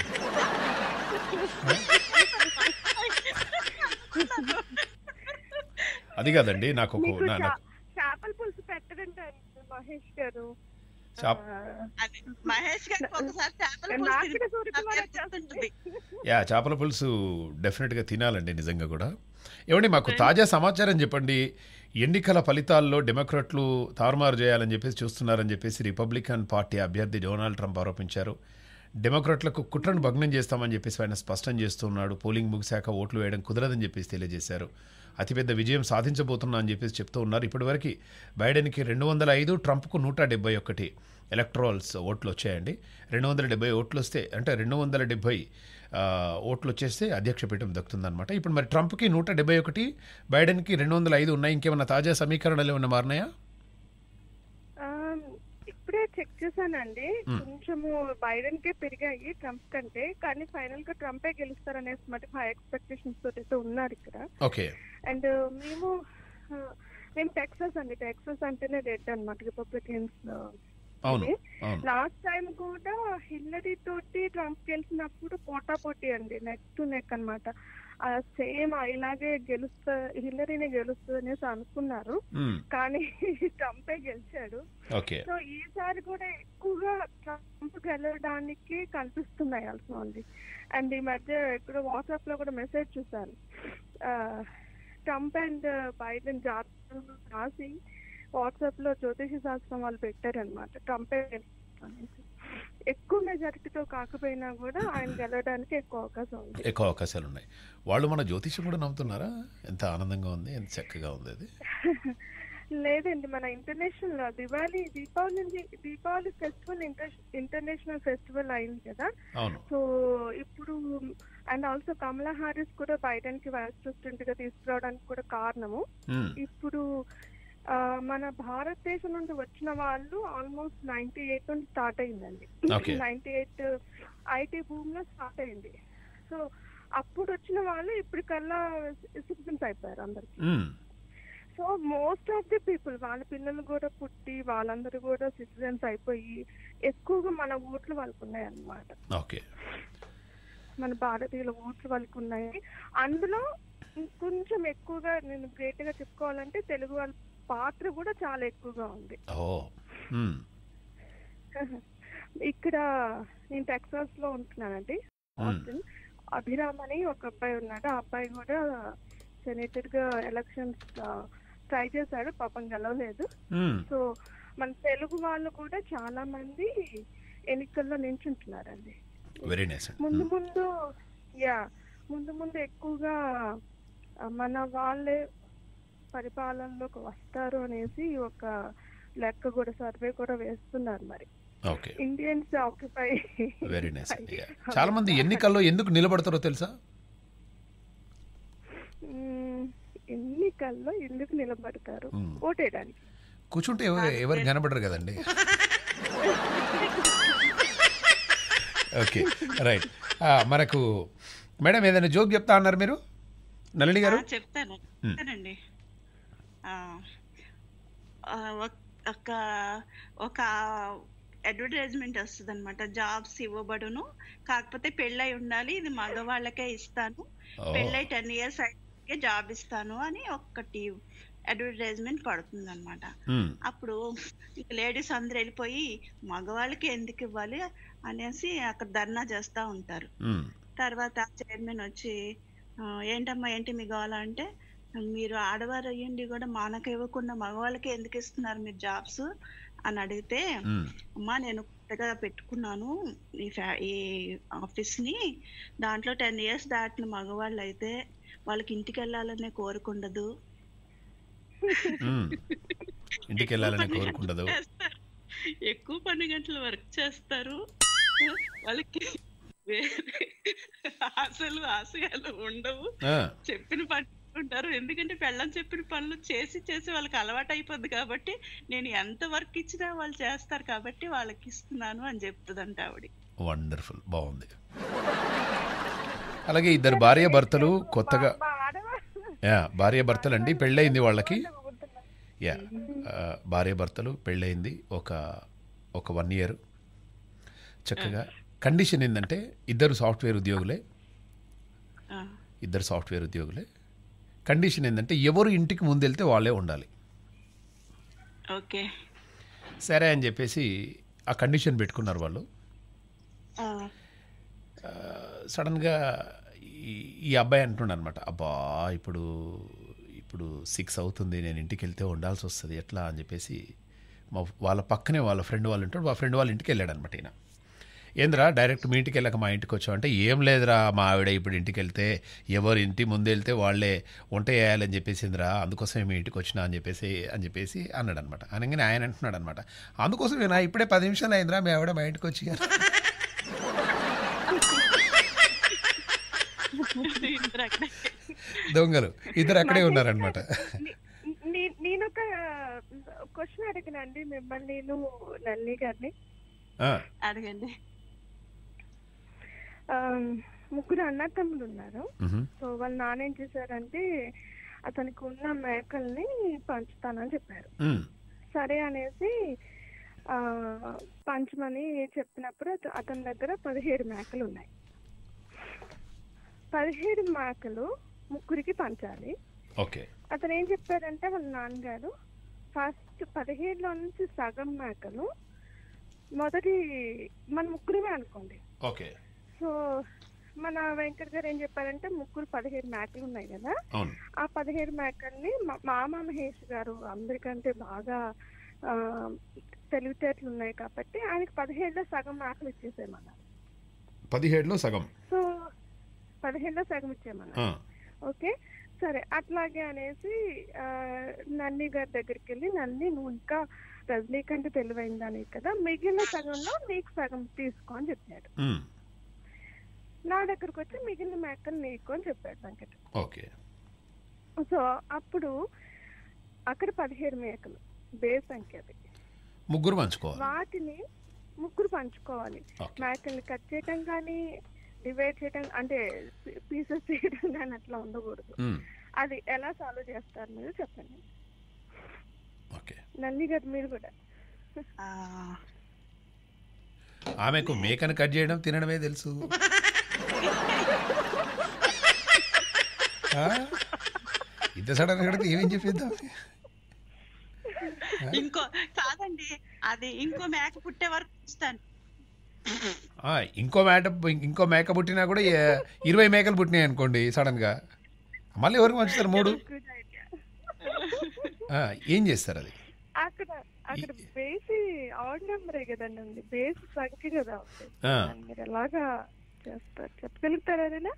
అది కాదండి, నాకు ఒక మీకు నా- చా- నాకు చేపల పులుసు పెట్టదంట మహేష్ గారు. చాప్- ఆ, అది మహేష్ గారికి ఒకసారి చేపల నాకు పులుసు కూడా సూర్యకుమార్ తినిపిస్తే గుర్తుంటుంది. యా, చేపల పులుసు డెఫినెట్గా తినాలండి నిజంగా కూడా. ఏమండి, మాకు తాజా సమాచారం చెప్పండి. ఎన్నికల ఫలితాల్లో డెమోక్రాట్లు తారుమారు చేయాలని చెప్పేసి చూస్తున్నారని చెప్పేసి రిపబ్లికన్ పార్టీ అభ్యర్థి డొనాల్డ్ ట్రంప్ ఆరోపించారు. డెమోక్రాట్లకు కుట్రను భగ్నం చేస్తామని చెప్పేసి ఆయన స్పష్టం చేస్తున్నాడు. పోలింగ్ ముగిశాక ఓట్లు వేయడం కుదరదని చెప్పేసి తెలియజేశారు. అతిపెద్ద విజయం సాధించబోతున్నా అని చెప్పేసి చెప్తూ ఉన్నారు. ఇప్పటివరకు బైడెన్కి రెండు వందల ఐదు, ట్రంప్కు నూట డెబ్బై ఒకటి ఎలక్ట్రాల్స్ ఓట్లు వచ్చాయండి. రెండు వందల డెబ్బై ఓట్లు వస్తే, అంటే రెండు వందల డెబ్బై ఆ, ఓట్లు వచ్చేస్తే అధ్యక్ష పీఠం దక్కుతుందన్నమాట. ఇప్పుడు మరి ట్రంప్కి నూట డెబ్బై ఒకటి, బైడెన్కి రెండు వందల ఐదు ఉన్నాయి. ఇంకేమన్నా తాజా సమీకరణలు ఏమన్నా మారినాయా? ఆ, ఇప్పుడే చెక్ చేశానండి. మ్. కొంచెము బైడెన్ కే పెరిగాయి ట్రంప్ కంటే. కానీ ఫైనల్ గా ట్రంపే గెలుస్తారనేసి మటుకు హై ఎక్స్పెక్టేషన్స్ తోటి అయితే ఉన్నారు ఇక్కడ. ఓకే. అండ్ మేము ఆ, మేము టెక్సస్ అండి. టెక్సస్ అంటేనే రెడ్ అన్నమాట, రిపబ్లికన్స్. అవును అవును లాస్ట్ టైం కూడా హిల్లరీ తోటి ట్రంప్ గెలిచినప్పుడు పోటా పోటీ అండి, నెక్ టు నెక్ అనమాట. సేమ్ ఇలాగే గెలుస్తా, హిల్లరీనే గెలుస్తుంది అనేసి అనుకున్నారు. మ్, కానీ ట్రంపే గెలిచాడు. ఓకే. సో ఈసారి కూడా ఎక్కువగా ట్రంప్ గెలవడానికి కనిపిస్తున్నాయి అసలు. అండ్ ఈ మధ్య ఇక్కడ వాట్సాప్ లో కూడా మెసేజ్ చూసాను. ఆ, ట్రంప్ అండ్ బైడెన్ జాతకం రాసి వాట్సాప్ లో జ్యోతిష శాస్త్రం వాళ్ళు పెట్టారనమాట. ట్రంపే గెలుస్తారనేసి. ఎక్కువ మెజారిటీతో కాకపోయినా కూడా ఆయన గెలవడానికి ఎక్కువ అవకాశం ఉంది. ఎక్కువ అవకాశాలు ఉన్నాయి. వాళ్ళు మన జ్యోతిష్యం కూడా నమ్ముతున్నారా? ఎంత ఆనందంగా ఉంది, ఎంత చక్కగా ఉంది అది. లేదండి, మన international Diwali Deepavali Deepavali festival international festival అయింది కదా. అవును. సో ఇప్పుడు అండ్ ఆల్సో కమలా హారిస్ కూడా బైడెన్ కి వైస్ ప్రెసిడెంట్ గా తీసుకురావడానికి కూడా కారణము. మ్, ఇప్పుడు ఆ, మన భారతదేశం నుండి వచ్చిన వాళ్ళు ఆల్మోస్ట్ నైన్టీ ఎయిట్ నుంచి స్టార్ట్ అయిందండి. Okay. Ninety eight IT boom లో స్టార్ట్ అయింది. సో అప్పుడు వచ్చిన వాళ్ళు ఇప్పటికల్లా సిటిజన్స్ అయిపోయారు అందరికి. మ్, so most of the people వాళ్ళ పిల్లలు కూడా పుట్టి వాళ్ళందరూ కూడా సిటిజన్స్ అయిపోయి ఎక్కువగా మన ఓట్లు వాళ్ళకు ఉన్నాయి అన్నమాట. ఓకే. మన భారతీయుల ఓట్లు వాళ్ళకు ఉన్నాయి. అందులో కొంచెం ఎక్కువగా నేను గ్రేట్ గా చెప్పుకోవాలంటే తెలుగు వాళ్ళ పాత్ర కూడా చాలా ఎక్కువగా ఉంది. ఓ. మ్, ఇక్కడ నేను టెక్సాస్ లో ఉంటున్నానండి, ఆస్టిన్. అభిరామ్ అని ఒక అబ్బాయి ఉన్నాడు. ఆ అబ్బాయి కూడా సెనేటర్ గా ఎలక్షన్స్ ట్రై చేశాడు, పాపం గెలవలేదు. మ్, సో మన తెలుగు వాళ్ళు కూడా చాలా మంది ఎన్నికల్లో నించుంటున్నారండి. వెరీ నైస్ అండి. ముందు ముందు యా ముందు ముందు ఎక్కువగా ఆ, మన వాళ్ళే పరిపాలనలోకి వస్తారు అనేసి ఒక లెక్క కూడా సర్వే కూడా వేస్తున్నారు. మరి okay. Indians occupy very nice అండి. చాలా మంది ఎన్నికల్లో ఎందుకు నిలబడతారో తెలుసా? ఎన్నికల్లో ఎందుకు నిలబడతారు? మ్. ఓటేయడానికి. కూర్చుంటే ఎవరు ఎవరు కనబడరు కదండి. Okay right. మనకు మేడం ఏదైనా జోక్ చెప్తా అన్నారు మీరు నళిని గారు? ఆ, చెప్తాను చెప్తానండి. ఆ, ఆ, ఒక ఒక ఒక అడ్వర్టైజ్మెంట్ వస్తుంది అనమాట. జాబ్స్ ఇవ్వబడును, కాకపోతే పెళ్ళై ఉండాలి, ఇది మగవాళ్ళకే ఇస్తాను, ఓ పెళ్ళై టెన్ ఇయర్స్ అయితే జాబ్ ఇస్తాను అని ఒకటి అడ్వర్టైజ్మెంట్ పడుతుంది అనమాట. మ్, అప్పుడు లేడీస్ అందరు వెళ్ళిపోయి మగవాళ్ళకి ఎందుకు ఇవ్వాలి అనేసి అక్కడ ధర్నా చేస్తూ ఉంటారు. మ్, తర్వాత చైర్మన్ వచ్చి "ఆ, ఏంటమ్మా ఏంటి మీకు కావాలంటే, మీరు ఆడవారు అయ్యండి కూడా మానకు ఇవ్వకుండా మగవాళ్ళకి ఎందుకు ఇస్తున్నారు మీరు జాబ్స్ అని అడిగితే, మ్, అమ్మా నేను కొత్తగా పెట్టుకున్నాను ఈ ఫ్యా ఈ ఆఫీస్ని, దాంట్లో టెన్ ఇయర్స్ దాటిన మగవాళ్ళు అయితే వాళ్ళకి ఇంటికి వెళ్ళాలనే కోరుకుండదు, మ్. ఇంటికి ఎక్కువ వెళ్ళాలని పని గంటలు కోరుకుండదు. చేస్తారు, ఎక్కువ పని గంటలు వర్క్ చేస్తారు, వాళ్ళకి వేరే ఆశలు ఆశయాలు ఉండవు, ఆ, చెప్పిన పని ఉంటారు, ఎందుకంటే పెళ్ళం చెప్పిన పనులు చేసి చేసి వాళ్ళకి అలవాటు అయిపోద్ది కాబట్టి నేను ఎంత వర్క్ ఇచ్చినా వాళ్ళు చేస్తారు కాబట్టి వాళ్ళకి ఇస్తున్నాను అని చెప్తుందంట ఆవిడ. వండర్ఫుల్, బాగుంది. అలాగే ఇద్దరు భార్య భర్తలు కొత్తగా మా ఆడవాళ్ళు యా భార్య భర్తలు అండి పెళ్ళయింది వాళ్ళకి. నవ్వుతున్నారు. యా భార్య భర్తలు పెళ్ళయింది ఒక ఒక వన్ ఇయర్ చక్కగా. కండిషన్ ఏంటంటే ఇద్దరు సాఫ్ట్వేర్ ఉద్యోగులే, ఆ, ఇద్దరు సాఫ్ట్వేర్ ఉద్యోగులే. కండిషన్ ఏంటంటే ఎవరు ఇంటికి ముందెళ్తే వాళ్ళే ఉండాలి. ఓకే. సరే అని చెప్పేసి ఆ కండిషన్ పెట్టుకున్నారు వాళ్ళు. ఆ, సడన్గా ఈ ఈ అబ్బాయి అంటున్నాడు అనమాట, అబ్బా ఇప్పుడు ఇప్పుడు సిక్స్ అవుతుంది, నేను ఇంటికి వెళ్తే ఉండాల్సి వస్తుంది ఎట్లా అని చెప్పేసి మా వాళ్ళ పక్కనే వాళ్ళ ఫ్రెండ్ వాళ్ళు ఉంటాడు, మా ఫ్రెండ్ వాళ్ళ ఇంటికి వెళ్ళాడు అనమాట. ఈయన ఏంద్రా డైరెక్ట్ మీ ఇంటికి వెళ్ళక మా ఇంటికి వచ్చావు అంటే, ఏం లేదురా మా ఆవిడ ఇప్పుడు ఇంటికి వెళ్తే ఎవరు ఇంటి ముందు వెళ్తే వాళ్ళే వంట వేయాలని చెప్పేసిందిరా, అందుకోసమే మీ ఇంటికి వచ్చినా అని చెప్పేసి అని చెప్పేసి అన్నాడు అనమాట. అనగానే ఆయన అంటున్నాడు అనమాట, అందుకోసం నా ఇప్పుడే పది నిమిషాలు అయిందిరా మీ ఆవిడ మా ఇంటికి వచ్చి. ఇద్దరు అక్కడే. దొంగలు ఇద్దరు అక్కడే ఉన్నారనమాట. నే- నేను ఒక క్వశ్చన్ అడిగినండి మిమ్మల్ని, నేను నల్లి గారిని. అడగండి. ఆ, ముగ్గురు అన్న తమ్ముడు ఉన్నారు. సో వాళ్ళ నాన్న ఏం చేశారంటే అతనికి ఉన్న మేకల్ని పంచుతానని చెప్పారు. సరే అనేసి ఆ పంచమని చెప్పినప్పుడు అత- అతని దగ్గర పదిహేడు మేకలు ఉన్నాయి. పదిహేడు మేకలు ముగ్గురికి పంచాలి. ఓకే. అతను ఏం చెప్పారంటే వాళ్ళ నాన్నగారు ఫస్ట్ పదిహేడులో నుంచి సగం మేకలు మొదటి మన ముగ్గురమే అనుకోండి. ఓకే. సో మన వెంకట్ గారు ఏం చెప్పారంటే ముగ్గురు పదిహేడు మేకలు ఉన్నాయి కదా, అవును. ఆ పదిహేడు మేకల్ని మా- మామ మహేష్ గారు అందరికంటే బాగా ఆ, తెలివితేటలు ఉన్నాయి కాబట్టి ఆయనకి పదిహేడులో సగం మేకలు ఇచ్చేసేమన్నారు. పదిహేడులో సగం. సో పదిహేడులో సగం ఇచ్చేయమన్నారు. ఓకే సరే అట్లాగే అనేసి ఆ, నన్ని గారి దగ్గరికి వెళ్ళి, నన్ని నువ్వు ఇంకా రజనీకంటే తెలివైందని కదా, మిగిలిన సగంలో నీకు సగం తీసుకో అని చెప్పాడు. మ్, నా దగ్గరకు వచ్చి మిగిలిన మేకలు నీకు అని చెప్పాడు వెంకట. ఓకే. సో అప్పుడు అక్కడ పదిహేడు మేకలు బేస్ సంఖ్య అది. ముగ్గురు పంచుకోవాలి. వాటిని ముగ్గురు పంచుకోవాలి. ఓకే. మేకల్ని కట్ చేయటం కానీ డివైడ్ చేయటం అంటే పీసెస్ చేయడం కానీ అట్లా ఉండకూడదు. మ్, అది ఎలా సాల్వ్ చేస్తారు మీరు చెప్పండి. ఓకే. నల్లి గారు మీరు కూడా. ఆ, ఆమెకు మేకను కట్ చేయడం తినడమే తెలుసు. ఆ? ఇంత సడన్ కడితే ఏమేం చెప్పేద్దాం. ఇంకో కాదండి, అది ఇంకో మేక పుట్టే వరకు ఇస్తాను. ఆ, ఇంకో మేక ఇంకో మేక పుట్టినా కూడా ఏ- ఇరవై మేకలు పుట్టినాయి అనుకోండి సడన్గా, మళ్ళీ ఎవరికి పంచుతారు? మూడు. Good idea. ఆ, ఏం చేస్తారు అది? అక్కడ అక్కడ బేస్ ఆడ్ నెంబరే కదండి ఉంది, బేస్ సంఖ్య కదా ఉంది. ఆ, దాన్ని మీరు ఎలాగా చేస్తారు చెప్పగలుగుతారా ఏదైనా?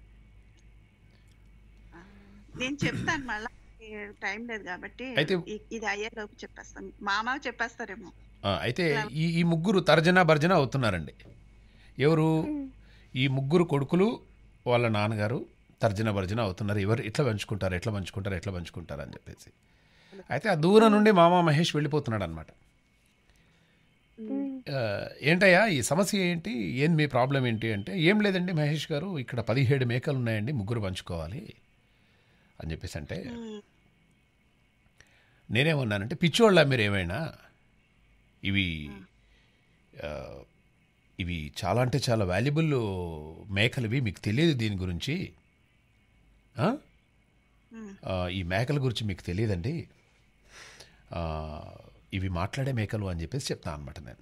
నేను చెప్తాను మళ్ళా, టైం లేదు కాబట్టి అయితే- ఇ- ఇది అయ్యేలోపు చెప్పేస్తాను. మామ చెప్పేస్తారేమో. ఆ, అయితే ఈ ఈ ముగ్గురు తర్జన భర్జన అవుతున్నారండి. ఎవరు? ఈ ముగ్గురు కొడుకులు వాళ్ళ నాన్నగారు తర్జన భర్జన అవుతున్నారు. ఎవరు ఎట్లా పంచుకుంటారు ఎట్లా పంచుకుంటారు ఎట్లా పంచుకుంటారు అని చెప్పేసి. అయితే ఆ దూరం నుండి మామ మహేష్ వెళ్ళిపోతున్నాడు అనమాట. ఆ, ఏంటయ్యా ఈ సమస్య ఏంటి, ఏం మీ ప్రాబ్లం ఏంటి అంటే, ఏం లేదండి మహేష్ గారు, ఇక్కడ పదిహేడు మేకలు ఉన్నాయండి, ముగ్గురు పంచుకోవాలి అని చెప్పేసి అంటే, ఉమ్, నేనేమన్నానంటే, పిచ్చోళ్ళ మీరు ఏమైనా, ఇవి ఆ, ఇవి చాలా అంటే చాలా వాల్యుబుల్ మేకలు, ఇవి మీకు తెలియదు దీని గురించి, ఆ? ఉమ్, ఆ, ఈ మేకల గురించి మీకు తెలియదండి, ఆ, ఇవి మాట్లాడే మేకలు అని చెప్పేసి చెప్తాను అనమాట నేను.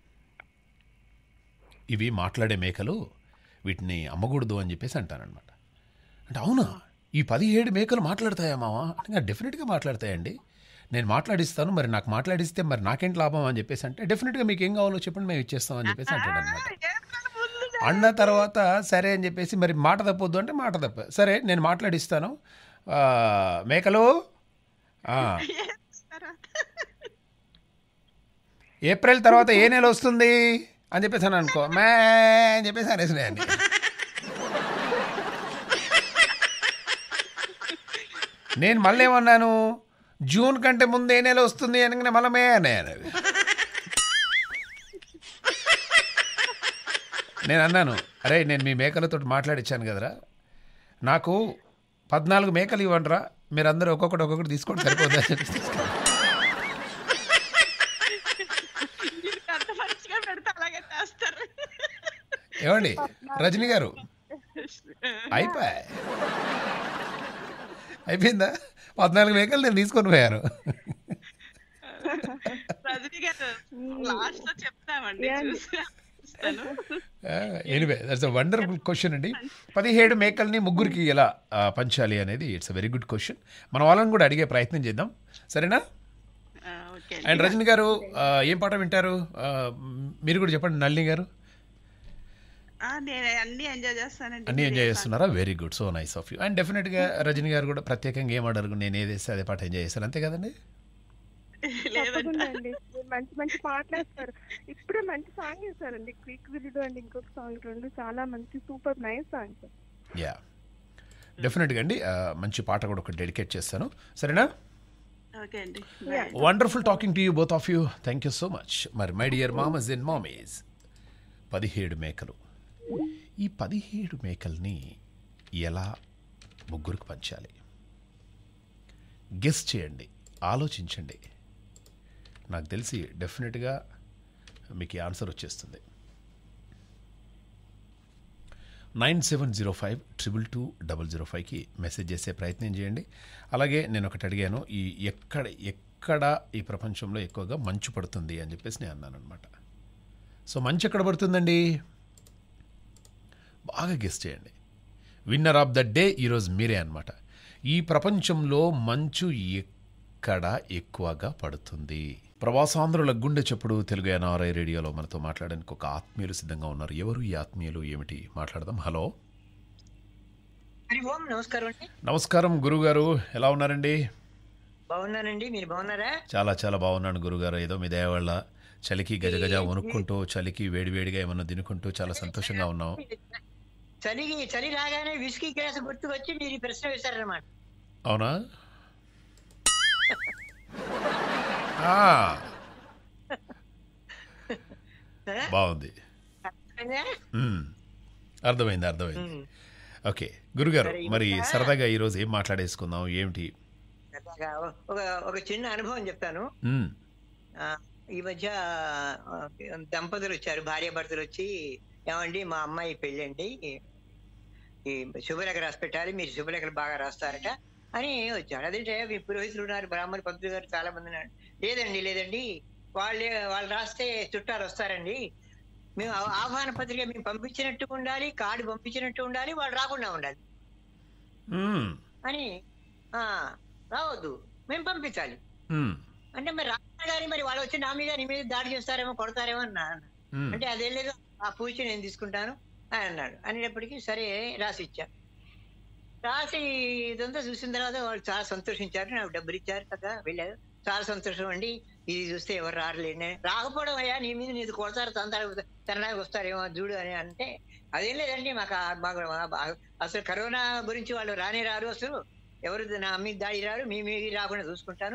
ఇవి మాట్లాడే మేకలు, వీటిని అమ్మకూడదు అని చెప్పేసి అంటానన్నమాట. అంటే అవునా, ఈ పదిహేడు మేకలు మాట్లాడతాయా మావా అంటే, డెఫినెట్గా మాట్లాడతాయండి, నేను మాట్లాడిస్తాను, మరి నాకు మాట్లాడిస్తే మరి నాకేంటి లాభం అని చెప్పేసి అంటే, డెఫినెట్గా మీకు ఏం కావాలో చెప్పండి మేము ఇచ్చేస్తాం అని చెప్పేసి అంటాడు అనమాట. ఏంటంటే ముందు అన్న తర్వాత సరే అని చెప్పేసి, మరి మాట తప్పొద్దు అంటే మాట తప్ప, సరే నేను మాట్లాడిస్తాను, ఆ, మేకలు ఆ, చేస్తారా? ఏప్రిల్ తర్వాత ఏ నెల వస్తుంది అని చెప్పేసి అని అనుకో, మే అని చెప్పేసి అనేసినాయండి. నేను మళ్ళీ ఏమన్నాను, జూన్ కంటే ముందు ఏ నెల వస్తుంది అనగానే మళ్ళీ మే అన్నాను. నేను అన్నాను, అరే నేను మీ మేకలతో మాట్లాడిచ్చాను కదరా, నాకు పద్నాలుగు మేకలు ఇవ్వండిరా, మీరు అందరూ ఒక్కొక్కటి ఒక్కొక్కటి తీసుకోండి సరిపోతుంది అని చెప్పేసి తీసుకెళ్ళాను. మీరు అంత మంచిగా పెడితే అలాగే చేస్తారు. ఏమండి రజనీ గారు, అయిపోయా అయిపోయిందా, పద్నాలుగు మేకలు నేను తీసుకొని పోయాను. రజనీ గారు లాస్ట్ లో చెప్తామండి, Yeah. చూస్తాను. Anyway that's a wonderful question అండి. పదిహేడు మేకల్ని ముగ్గురికి ఎలా ఆ, పంచాలి అనేది it's a very good question. మనం వాళ్ళని కూడా అడిగే ప్రయత్నం చేద్దాం, సరేనా? ఆ, ఓకే అండ్ అండి. రజనీ గారు ఆ, ఏం పాట వింటారు, ఆ, మీరు కూడా చెప్పండి. నళిని గారు ఆ, నేను అన్ని ఎంజాయ్ చేస్తానండి. అన్నీ మీరు ఎంజాయ్ ఏ చేస్తున్నారా? Very good, so nice of you. And డెఫినెట్గా రజనీ గారు కూడా ప్రత్యేకంగా ఏం అడరు, నేను ఏదేస్తే అదే పాట ఎంజాయ్ చేస్తాను, అంతే కదండి? పాట లేదంట. తప్పకుండా అండి, మీరు మంచి మంచి పాటలు వేస్తారు. ఇప్పుడే మంచి సాంగ్ వేస్తారండి, క్విక్ విలుడు అండ్ ఇంకొక సాంగ్, రెండు చాలా మంచి సూపర్ నైస్ సాంగ్స్. యా డెఫినెట్గా అండి, ఆ, మంచి పాట కూడా ఒకటి డెడికేట్ చేస్తాను, సరేనా? ఓకే అండి. Yeah. Wonderful talking to you both of you, thank you so much. మరి మై డియర్ మామస్ అండ్ మామీస్, పదిహేడు మేకలు, ఈ పదిహేడు మేకల్ని ఎలా ముగ్గురికి పంచాలి? గెస్ చేయండి, ఆలోచించండి. నాకు తెలిసి డెఫినెట్గా మీకు ఈ ఆన్సర్ వచ్చేస్తుంది. Nine seven zero five triple two double zero ఫైవ్కి మెసేజ్ చేసే ప్రయత్నం చేయండి. అలాగే నేను ఒకటి అడిగాను, ఈ ఎక్కడ ఎక్కడ ఈ ప్రపంచంలో ఎక్కువగా మంచు పడుతుంది అని చెప్పేసి నేను అన్నాను అనమాట. సో మంచు ఎక్కడ పడుతుందండి? బాగా గెస్ చేయండి. విన్నర్ ఆఫ్ ద డే ఈరోజు మీరే అనమాట. ఈ ప్రపంచంలో మంచు ఎక్కడ ఎక్కువగా పడుతుంది? ప్రవాసాంధ్రుల గుండె చెప్పుడు తెలుగు ఎన్ఆర్ఐ రేడియోలో మనతో మాట్లాడడానికి ఒక ఆత్మీయులు సిద్ధంగా ఉన్నారు. ఎవరు ఈ ఆత్మీయులు, ఏమిటి మాట్లాడదాం. హలో, హరి ఓం, నమస్కారం అండి. నమస్కారం గురుగారు, ఎలా ఉన్నారండి? బాగున్నానండి, మీరు బాగున్నారా? చాలా చాలా బాగున్నాను గురుగారు. ఏదో మీ దయ వల్ల చలికి గజగజ వణుక్కుంటూ, చలికి వేడివేడిగా ఏమన్నా తినుకుంటూ చాలా సంతోషంగా ఉన్నాం. చలికి చలి రాగానే విస్కీ గ్లాస్ గుర్తుకొచ్చి మీరు ఈ ప్రశ్న వేశారనమాట. అవునా? ఆ, బాగుంది. మ్మ్. అర్థమైంది అర్థమైంది ఓకే గురుగారు, మరి సరదాగా ఈరోజు ఏం మాట్లాడేసుకుందాం, ఏమిటి? ఒక ఒక చిన్న అనుభవం చెప్తాను. మ్మ్. ఆ, ఈ మధ్య ఆ, దంపతులు వచ్చారు, భార్య భర్తలు వచ్చి, ఏమండి మా అమ్మాయి పెళ్ళండి, ఈ శుభలేఖ రాసి పెట్టాలి, మీరు శుభలేఖలు బాగా రాస్తారట అని వచ్చాడు. అదేంటే మీ పురోహితులు ఉన్నారు, బ్రాహ్మణ పంతులు గారు చాలా మంది ఉన్నారు. లేదండి లేదండి వాళ్ళే వాళ్ళు రాస్తే చుట్టాలు వస్తారండి, మేము ఆ- ఆహ్వాన పత్రిక మేము పంపించినట్టు ఉండాలి, కార్డు పంపించినట్టు ఉండాలి, వాళ్ళు రాకుండా ఉండాలి మ్మ్. అని. ఆ రావద్దు, మేము పంపించాలి మ్మ్. అంటే మరి రాగానే మరి వాళ్ళు వచ్చి నా మీద నీ మీద దాడి చేస్తారేమో, కొడతారేమో అన్నా. మ్మ్. అంటే అదేం లేదు, ఆ పూజ నేను తీసుకుంటాను అని అన్నాడు. అనేటప్పటికీ సరే రాసి ఇచ్చా. రాసి ఇదంతా చూసిన తర్వాత వాళ్ళు చాలా సంతోషించారు, నాకు డబ్బులు ఇచ్చారు కదా, వెళ్ళారు. చాలా సంతోషం అండి, ఇది చూస్తే ఎవరు రారులేండి. రాకపోవడం అయ్యా, నీ మీద నీది కొడతారు, తంతారు, తినడానికి వస్తారేమో చూడు అని అంటే, అదేం లేదండి మాకు ఆ- మాకు ఆ- అసలు కరోనా గురించి వాళ్ళు రానే రారు, అసలు ఎవరు నా మీద దాడి రారు, మీ మీద రాకుండా చూసుకుంటాను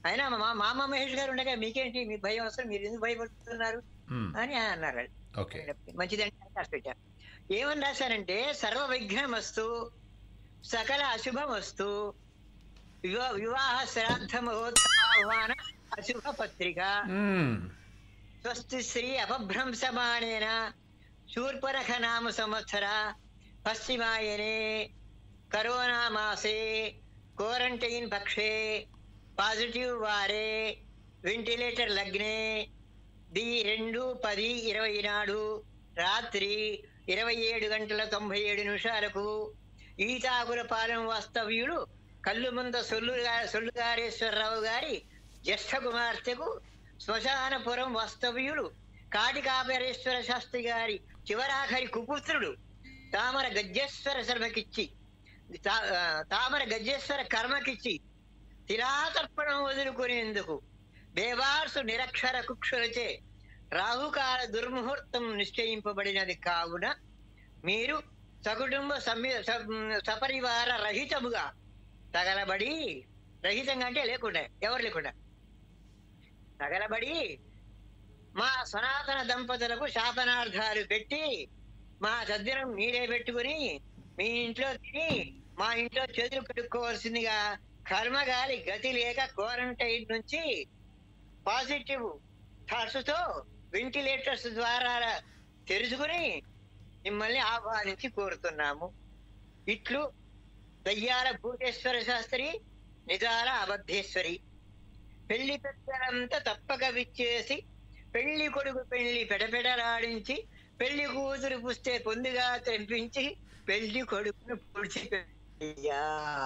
అయినా మా మామ మహేష్ గారు ఉండగా మీకేంటి మీ భయం అసలు మీరు ఎందుకు భయపడుతున్నారు మ్మ్. అని అన్నారు. ఓకే. మంచిదండి రాసి పెట్టా. ఏమని రాశారంటే సర్వ విఘ్నమస్తు సకల అశుభమస్తు వివా వివాహ శ్రాద్ధ మహోత్సవాహ్వాన అశుభ పత్రిక మ్మ్. స్వస్తి శ్రీ అపభ్రంశమాణేన శూర్పనఖ నామ సంవత్సర పశ్చిమాయనే కరోనా మాసే క్వారంటైన్ పక్షే పాజిటివ్ వారే వెంటిలేటర్ లగ్నే ది రెండు పది ఇరవై నాడు రాత్రి ఇరవై ఏడు గంటల తొంభై ఏడు నిమిషాలకు ఈతాకులపాలెం వాస్తవ్యుడు కల్లుమంద సొల్లుగా సొల్లుగారేశ్వరరావు గారి జ్యేష్ఠ కుమార్తెకు శ్మశానపురం వాస్తవ్యుడు కాటికాపరేశ్వర శాస్త్రి గారి చివరాఖరి కుపుత్రుడు తామర గజ్జేశ్వర శర్మకిచ్చి తా- ఆ, తామర గజ్జేశ్వర కర్మకిచ్చి తిరాతర్పణం వదులుకునేందుకు దేవార్సు నిరక్షర కుక్షులచే రాహుకాల దుర్ముహూర్తం నిశ్చయింపబడినది కావున మీరు సకుటుంబ సమీ స- సపరివార రహితముగా తగలబడి, రహితంగా అంటే లేకుండా ఎవరు లేకుండా తగలబడి మా సనాతన దంపతులకు శాపనార్థాలు పెట్టి మా తద్దినం మీరే పెట్టుకుని మీ ఇంట్లో తిని మా ఇంట్లో చేతులు కడుక్కోవాల్సిందిగా కర్మగాలి గతి లేక క్వారంటైన్ నుంచి పాజిటివ్ థాట్స్ తో వెంటిలేటర్స్ ద్వారా తెరుచుకుని మిమ్మల్ని ఆహ్వానించి కోరుతున్నాము. ఇట్లు దయ్యాల భూతేశ్వర శాస్త్రి, నిజాల అబద్ధేశ్వరి. పెళ్లి పెద్దలంతా తప్పక విచ్చేసి పెళ్లి కొడుకు పెళ్లి పెడపెడలాడించి పెళ్లి కూతురు పుస్తే పొందుగా తెంపించి పెళ్లి కొడుకును పొడిచిపెట్టయ్యా.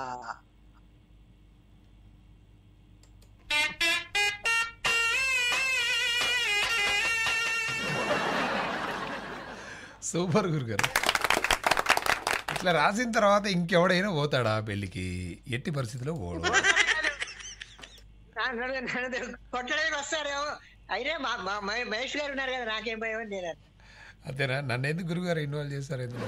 సూపర్ గురుగారు. ఇట్లా రాసిన తర్వాత ఇంకెవడైనా పోతాడా పెళ్ళికి? ఎట్టి పరిస్థితిలో పోడు. కొట్టడానికి వస్తారేమో, అయినా మా మా మహే- మహేష్ గారు ఉన్నారు కదా, నాకేం భయం అని నేను. అంతేనా? నన్ను ఎందుకు గురుగారు ఇన్వాల్వ్ చేస్తారు ఎందుకు?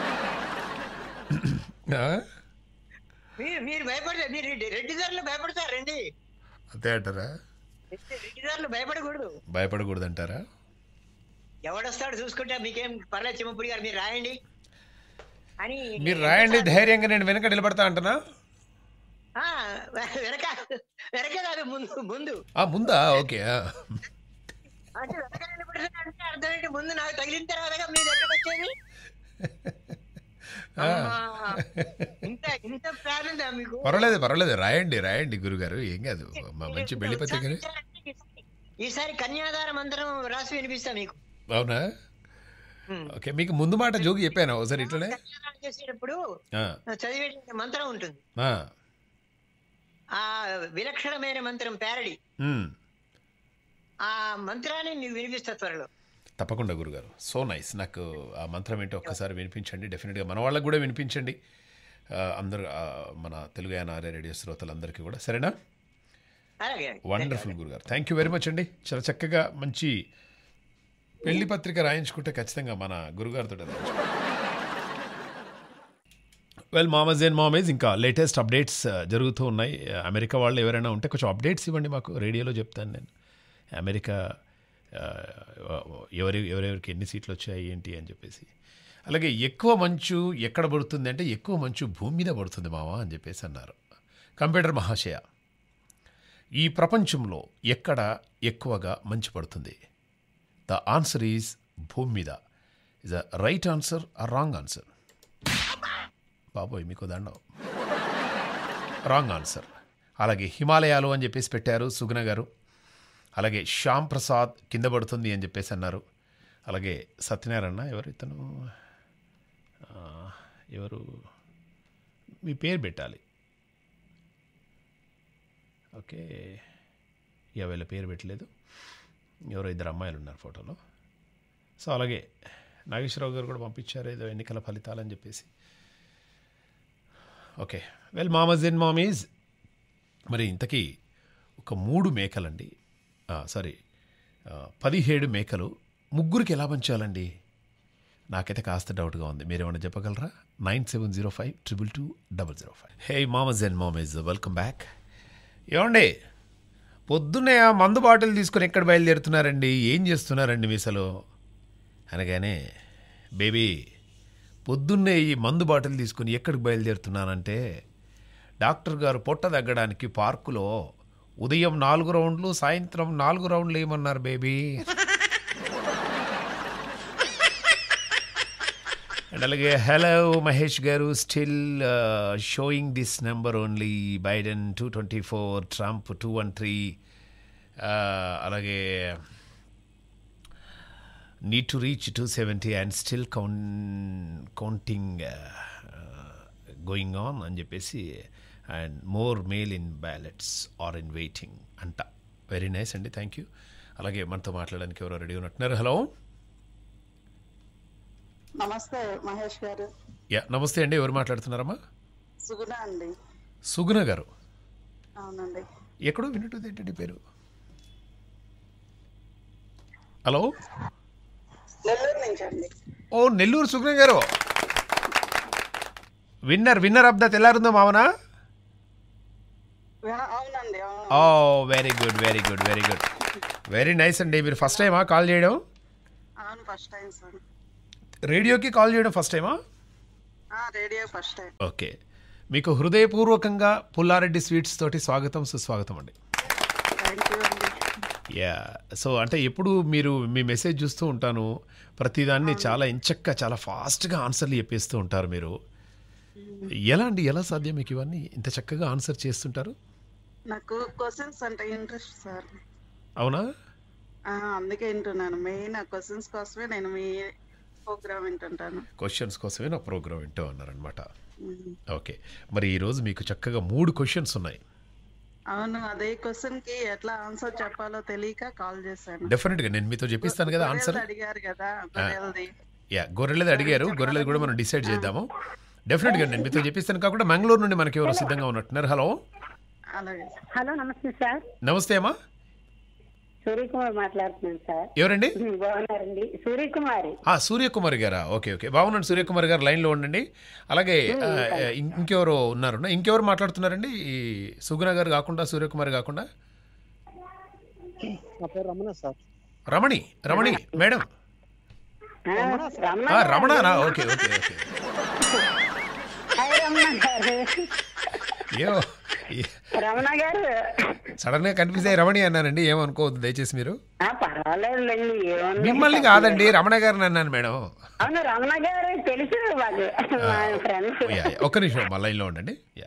ఆ? మీరు మీరు భయపడతారు, మీరు రెడ్డి- రెడ్డిదారులు భయపడతారు రండి. అంతే అంటారా? రెడ్డి- రెడ్డిదారులు భయపడకూడదు. భయపడకూడదు అంటారా? ఎవడొస్తాడు చూసుకుంటా, మీకేం పర్లేదు చిమ్మపుడి గారు మీరు రాయండి అని. మీరు రాయండి ధైర్యంగా, నేను వెనక నిలబడతా అంటనా? ఆ, వెనక వెనక కాదు, ముందు ముందు ఆ, ముందా? ఓకే. ఆ. అంటే వెనక నిలబడుతున్నా అంటే అర్థం ఏంటి? ముందు నాకు తగిలిన తర్వాత మీ దగ్గరకు వచ్చేది. ఆ. అమ్మా, ఇంత ఇంత ప్లాన్ ఉందా మీకు? పర్వాలేదు పర్వాలేదు, రాయండి రాయండి గురుగారు, ఏం కాదు. మా మంచి పెళ్లి పత్రిక. ఈసారి కన్యాదార మంత్రం రాసి వినిపిస్తా మీకు. అవునా? ఉమ్. ఓకే. మీకు ముందు మాట జోగి చెప్పాను ఒకసారి ఇట్లనే. కన్యాదానం చేసేటప్పుడు ఆ, చదివే మంత్రం ఉంటుంది. ఆ, ఆ విలక్షణమైన మంత్రం ప్యారడి. ఉమ్. ఆ మంత్రాన్ని నీకు వినిపిస్తా త్వరలో. తప్పకుండా గురుగారు. So nice. నాకు ఆ మంత్రం ఏంటో ఒక్కసారి వినిపించండి. డెఫినెట్గా మన వాళ్ళకు కూడా వినిపించండి. ఆ, అందరూ ఆ, మన తెలుగు ఆర్ఏ రేడియో శ్రోతలందరికీ కూడా. సరేనా? అలాగే. వండర్ఫుల్ గురుగారు. థ్యాంక్ యూ వెరీ మచ్ అండి. చాలా చక్కగా మంచి పెళ్లి పత్రిక రాయించుకుంటే ఖచ్చితంగా మన గురుగారితో రాయించుకుంటాం. వెల్ మామజ్ అండ్ మామేజ్, ఇంకా లేటెస్ట్ అప్డేట్స్ జరుగుతూ ఉన్నాయి. అమెరికా వాళ్ళు ఎవరైనా ఉంటే కొంచెం అప్డేట్స్ ఇవ్వండి మాకు, రేడియోలో చెప్తాను నేను. అమెరికా ఆ, ఎవరి ఎవరెవరికి ఎన్ని సీట్లు వచ్చాయి ఏంటి అని చెప్పేసి. అలాగే ఎక్కువ మంచు ఎక్కడ పడుతుంది అంటే, ఎక్కువ మంచు భూమి మీద పడుతుంది మావా అని చెప్పేసి అన్నారు కంప్యూటర్ మహాశయ. ఈ ప్రపంచంలో ఎక్కడ ఎక్కువగా మంచు పడుతుంది? ద ఆన్సర్ ఈజ్ భూమి మీద. Is a right answer or wrong answer? బాబోయ్ మీకు దండం. Wrong answer. అలాగే హిమాలయాలు అని చెప్పేసి పెట్టారు సుగుణ గారు. అలాగే శ్యామ్ ప్రసాద్ కింద పడుతుంది అని చెప్పేసి అన్నారు. అలాగే సత్యనారాయణ ఎవరు ఇతను, ఆ, ఎవరు, మీ పేరు పెట్టాలి. ఓకే, ఇక వీళ్ళ పేరు పెట్టలేదు. ఎవరో ఇద్దరు అమ్మాయిలు ఉన్నారు ఫోటోలో. సో అలాగే నాగేశ్వరరావు గారు కూడా పంపించారు ఏదో ఎన్నికల ఫలితాలని చెప్పేసి. ఓకే, వెల్ మామజ్ అండ్ మామీజ్, మరి ఇంతకీ ఒక మూడు మేకలండి, సారీ పదిహేడు మేకలు ముగ్గురికి ఎలా పంచాలండి? నాకైతే కాస్త డౌట్గా ఉంది. మీరు ఏమైనా చెప్పగలరా? Nine seven zero five triple two double zero five. Hey మామజ్ అండ్ మామీజ్, వెల్కమ్ బ్యాక్. ఏమండి పొద్దున్నే ఆ మందు బాటిల్ తీసుకొని ఎక్కడ బయలుదేరుతున్నారండి, ఏం చేస్తున్నారండి మీసలో అనగానే, బేబీ పొద్దున్నే ఈ మందు బాటిల్ తీసుకొని ఎక్కడికి బయలుదేరుతున్నానంటే డాక్టర్ గారు పొట్ట తగ్గడానికి పార్కులో ఉదయం నాలుగు రౌండ్లు సాయంత్రం నాలుగు రౌండ్లు ఏమన్నారు బేబీ. అండ్ అలాగే hello Mahesh garu, still showing this number only, Biden two twenty four, Trump two one three, అలాగే need to reach two seventy and still count, counting uh, uh, going on అని చెప్పేసి, and more mail in ballots are in waiting అంట. Very nice అండి, thank you. అలాగే మనతో మాట్లాడడానికి ఎవరో ready ఉన్నట్టున్నారు. హలో, నమస్తే మహేష్ గారు. యా నమస్తే అండి, ఎవరు మాట్లాడుతున్నారమ్మా? సుగుణ అండి. సుగుణ గారు, అవునండి. ఎక్కడో విన్నట్టుంది ఏంటండి పేరు? హలో, నెల్లూరు నుంచి అండి. ఓ Nellore Suguna garu, winner winner of the తెల్లారుందో మామనా? అవునండి. ఓ very good very good very good very nice అండి. మీరు ఫస్ట్ టైమా కాల్ చేయడం? అవును, ఫస్ట్ టైం సార్. రేడియోకి కాల్ చేయడం ఫస్ట్ టైమా? Radio first time. ఓకే, మీకు హృదయపూర్వకంగా పుల్లారెడ్డి స్వీట్స్ తోటి స్వాగతం సుస్వాగతం అండి. థ్యాంక్ యూ అండి. యా, సో అంటే ఎప్పుడు మీరు మీ మెసేజ్ చూస్తూ ఉంటాను, ప్రతిదాన్ని చాలా ఇంచక్క చాలా ఫాస్ట్గా ఆన్సర్లు చెప్పేస్తూ ఉంటారు మీరు. ఎలా అండి, ఎలా సాధ్యం మీకు ఇవన్నీ ఇంత చక్కగా ఆన్సర్ చేస్తుంటారు? నాకు క్వశ్చన్స్ అంటే ఇంట్రెస్ట్ సార్. అవునా? అందుకే వింటున్నాను. మెయిన్ ఆ క్వశ్చన్స్ కోసమే నేను మీ ప్రోగ్రామ్ వింటుంటాను. క్వశ్చన్స్ కోసమే నా ప్రోగ్రామ్ వింటూ ఉన్నారనమాట. ఓకే, మరి ఈరోజు మీకు చక్కగా మూడు క్వశ్చన్స్ ఉన్నాయి. అవును, అదే క్వశ్చన్ కి ఎట్లా ఆన్సర్ చెప్పాలో తెలియక కాల్ చేశాను. డెఫినెట్ గా నేను మీతో చెప్పిస్తాను కదా ఆన్సర్. అడిగారు కదా గొర్రెలది. యా, గొర్రెలది అడిగారు, గొర్రెలది కూడా మనం డిసైడ్ చేద్దాము. డెఫినెట్ గా నేను మీతో చెప్పిస్తాను. కాకుండా మంగళూరు నుండి మనకి ఎవరు సిద్ధంగా ఉన్నట్టున్నారు. హలో, అలాగే. హలో, నమస్తే సార్. నమస్తే అమ్మా, సూర్యకుమార్ మాట్లాడుతున్నాను సార్. ఎవరండి? బాగున్నారండి? సూర్యకుమారి. సూర్యకుమారి గారా? ఓకే ఓకే, బాగున్నాను సూర్యకుమారి గారు, లైన్లో ఉండండి. అలాగే ఇంకెవరు ఉన్నారు? ఇంకెవరు మాట్లాడుతున్నారండి? ఈ సుగుణ గారు కాకుండా, సూర్యకుమారి కాకుండా? రమణ సార్. రమణి రమణి మేడం. రమణనా? Okay okay okay. అయ్యో, రమణ గారు సడన్ గా కన్ఫ్యూజ్ అయ్యి రమణి అన్నానండి, ఏమనుకోవద్దు దయచేసి మీరు. పర్వాలేదులేండి, మిమ్మల్ని కాదండి, రమణ గారిని అన్నాను మేడం. అవును, రమణ గారు తెలుసు మాకు, ఫ్రెండ్స్. ఒక్క నిమిషం మా లైన్లో ఉండండి. యా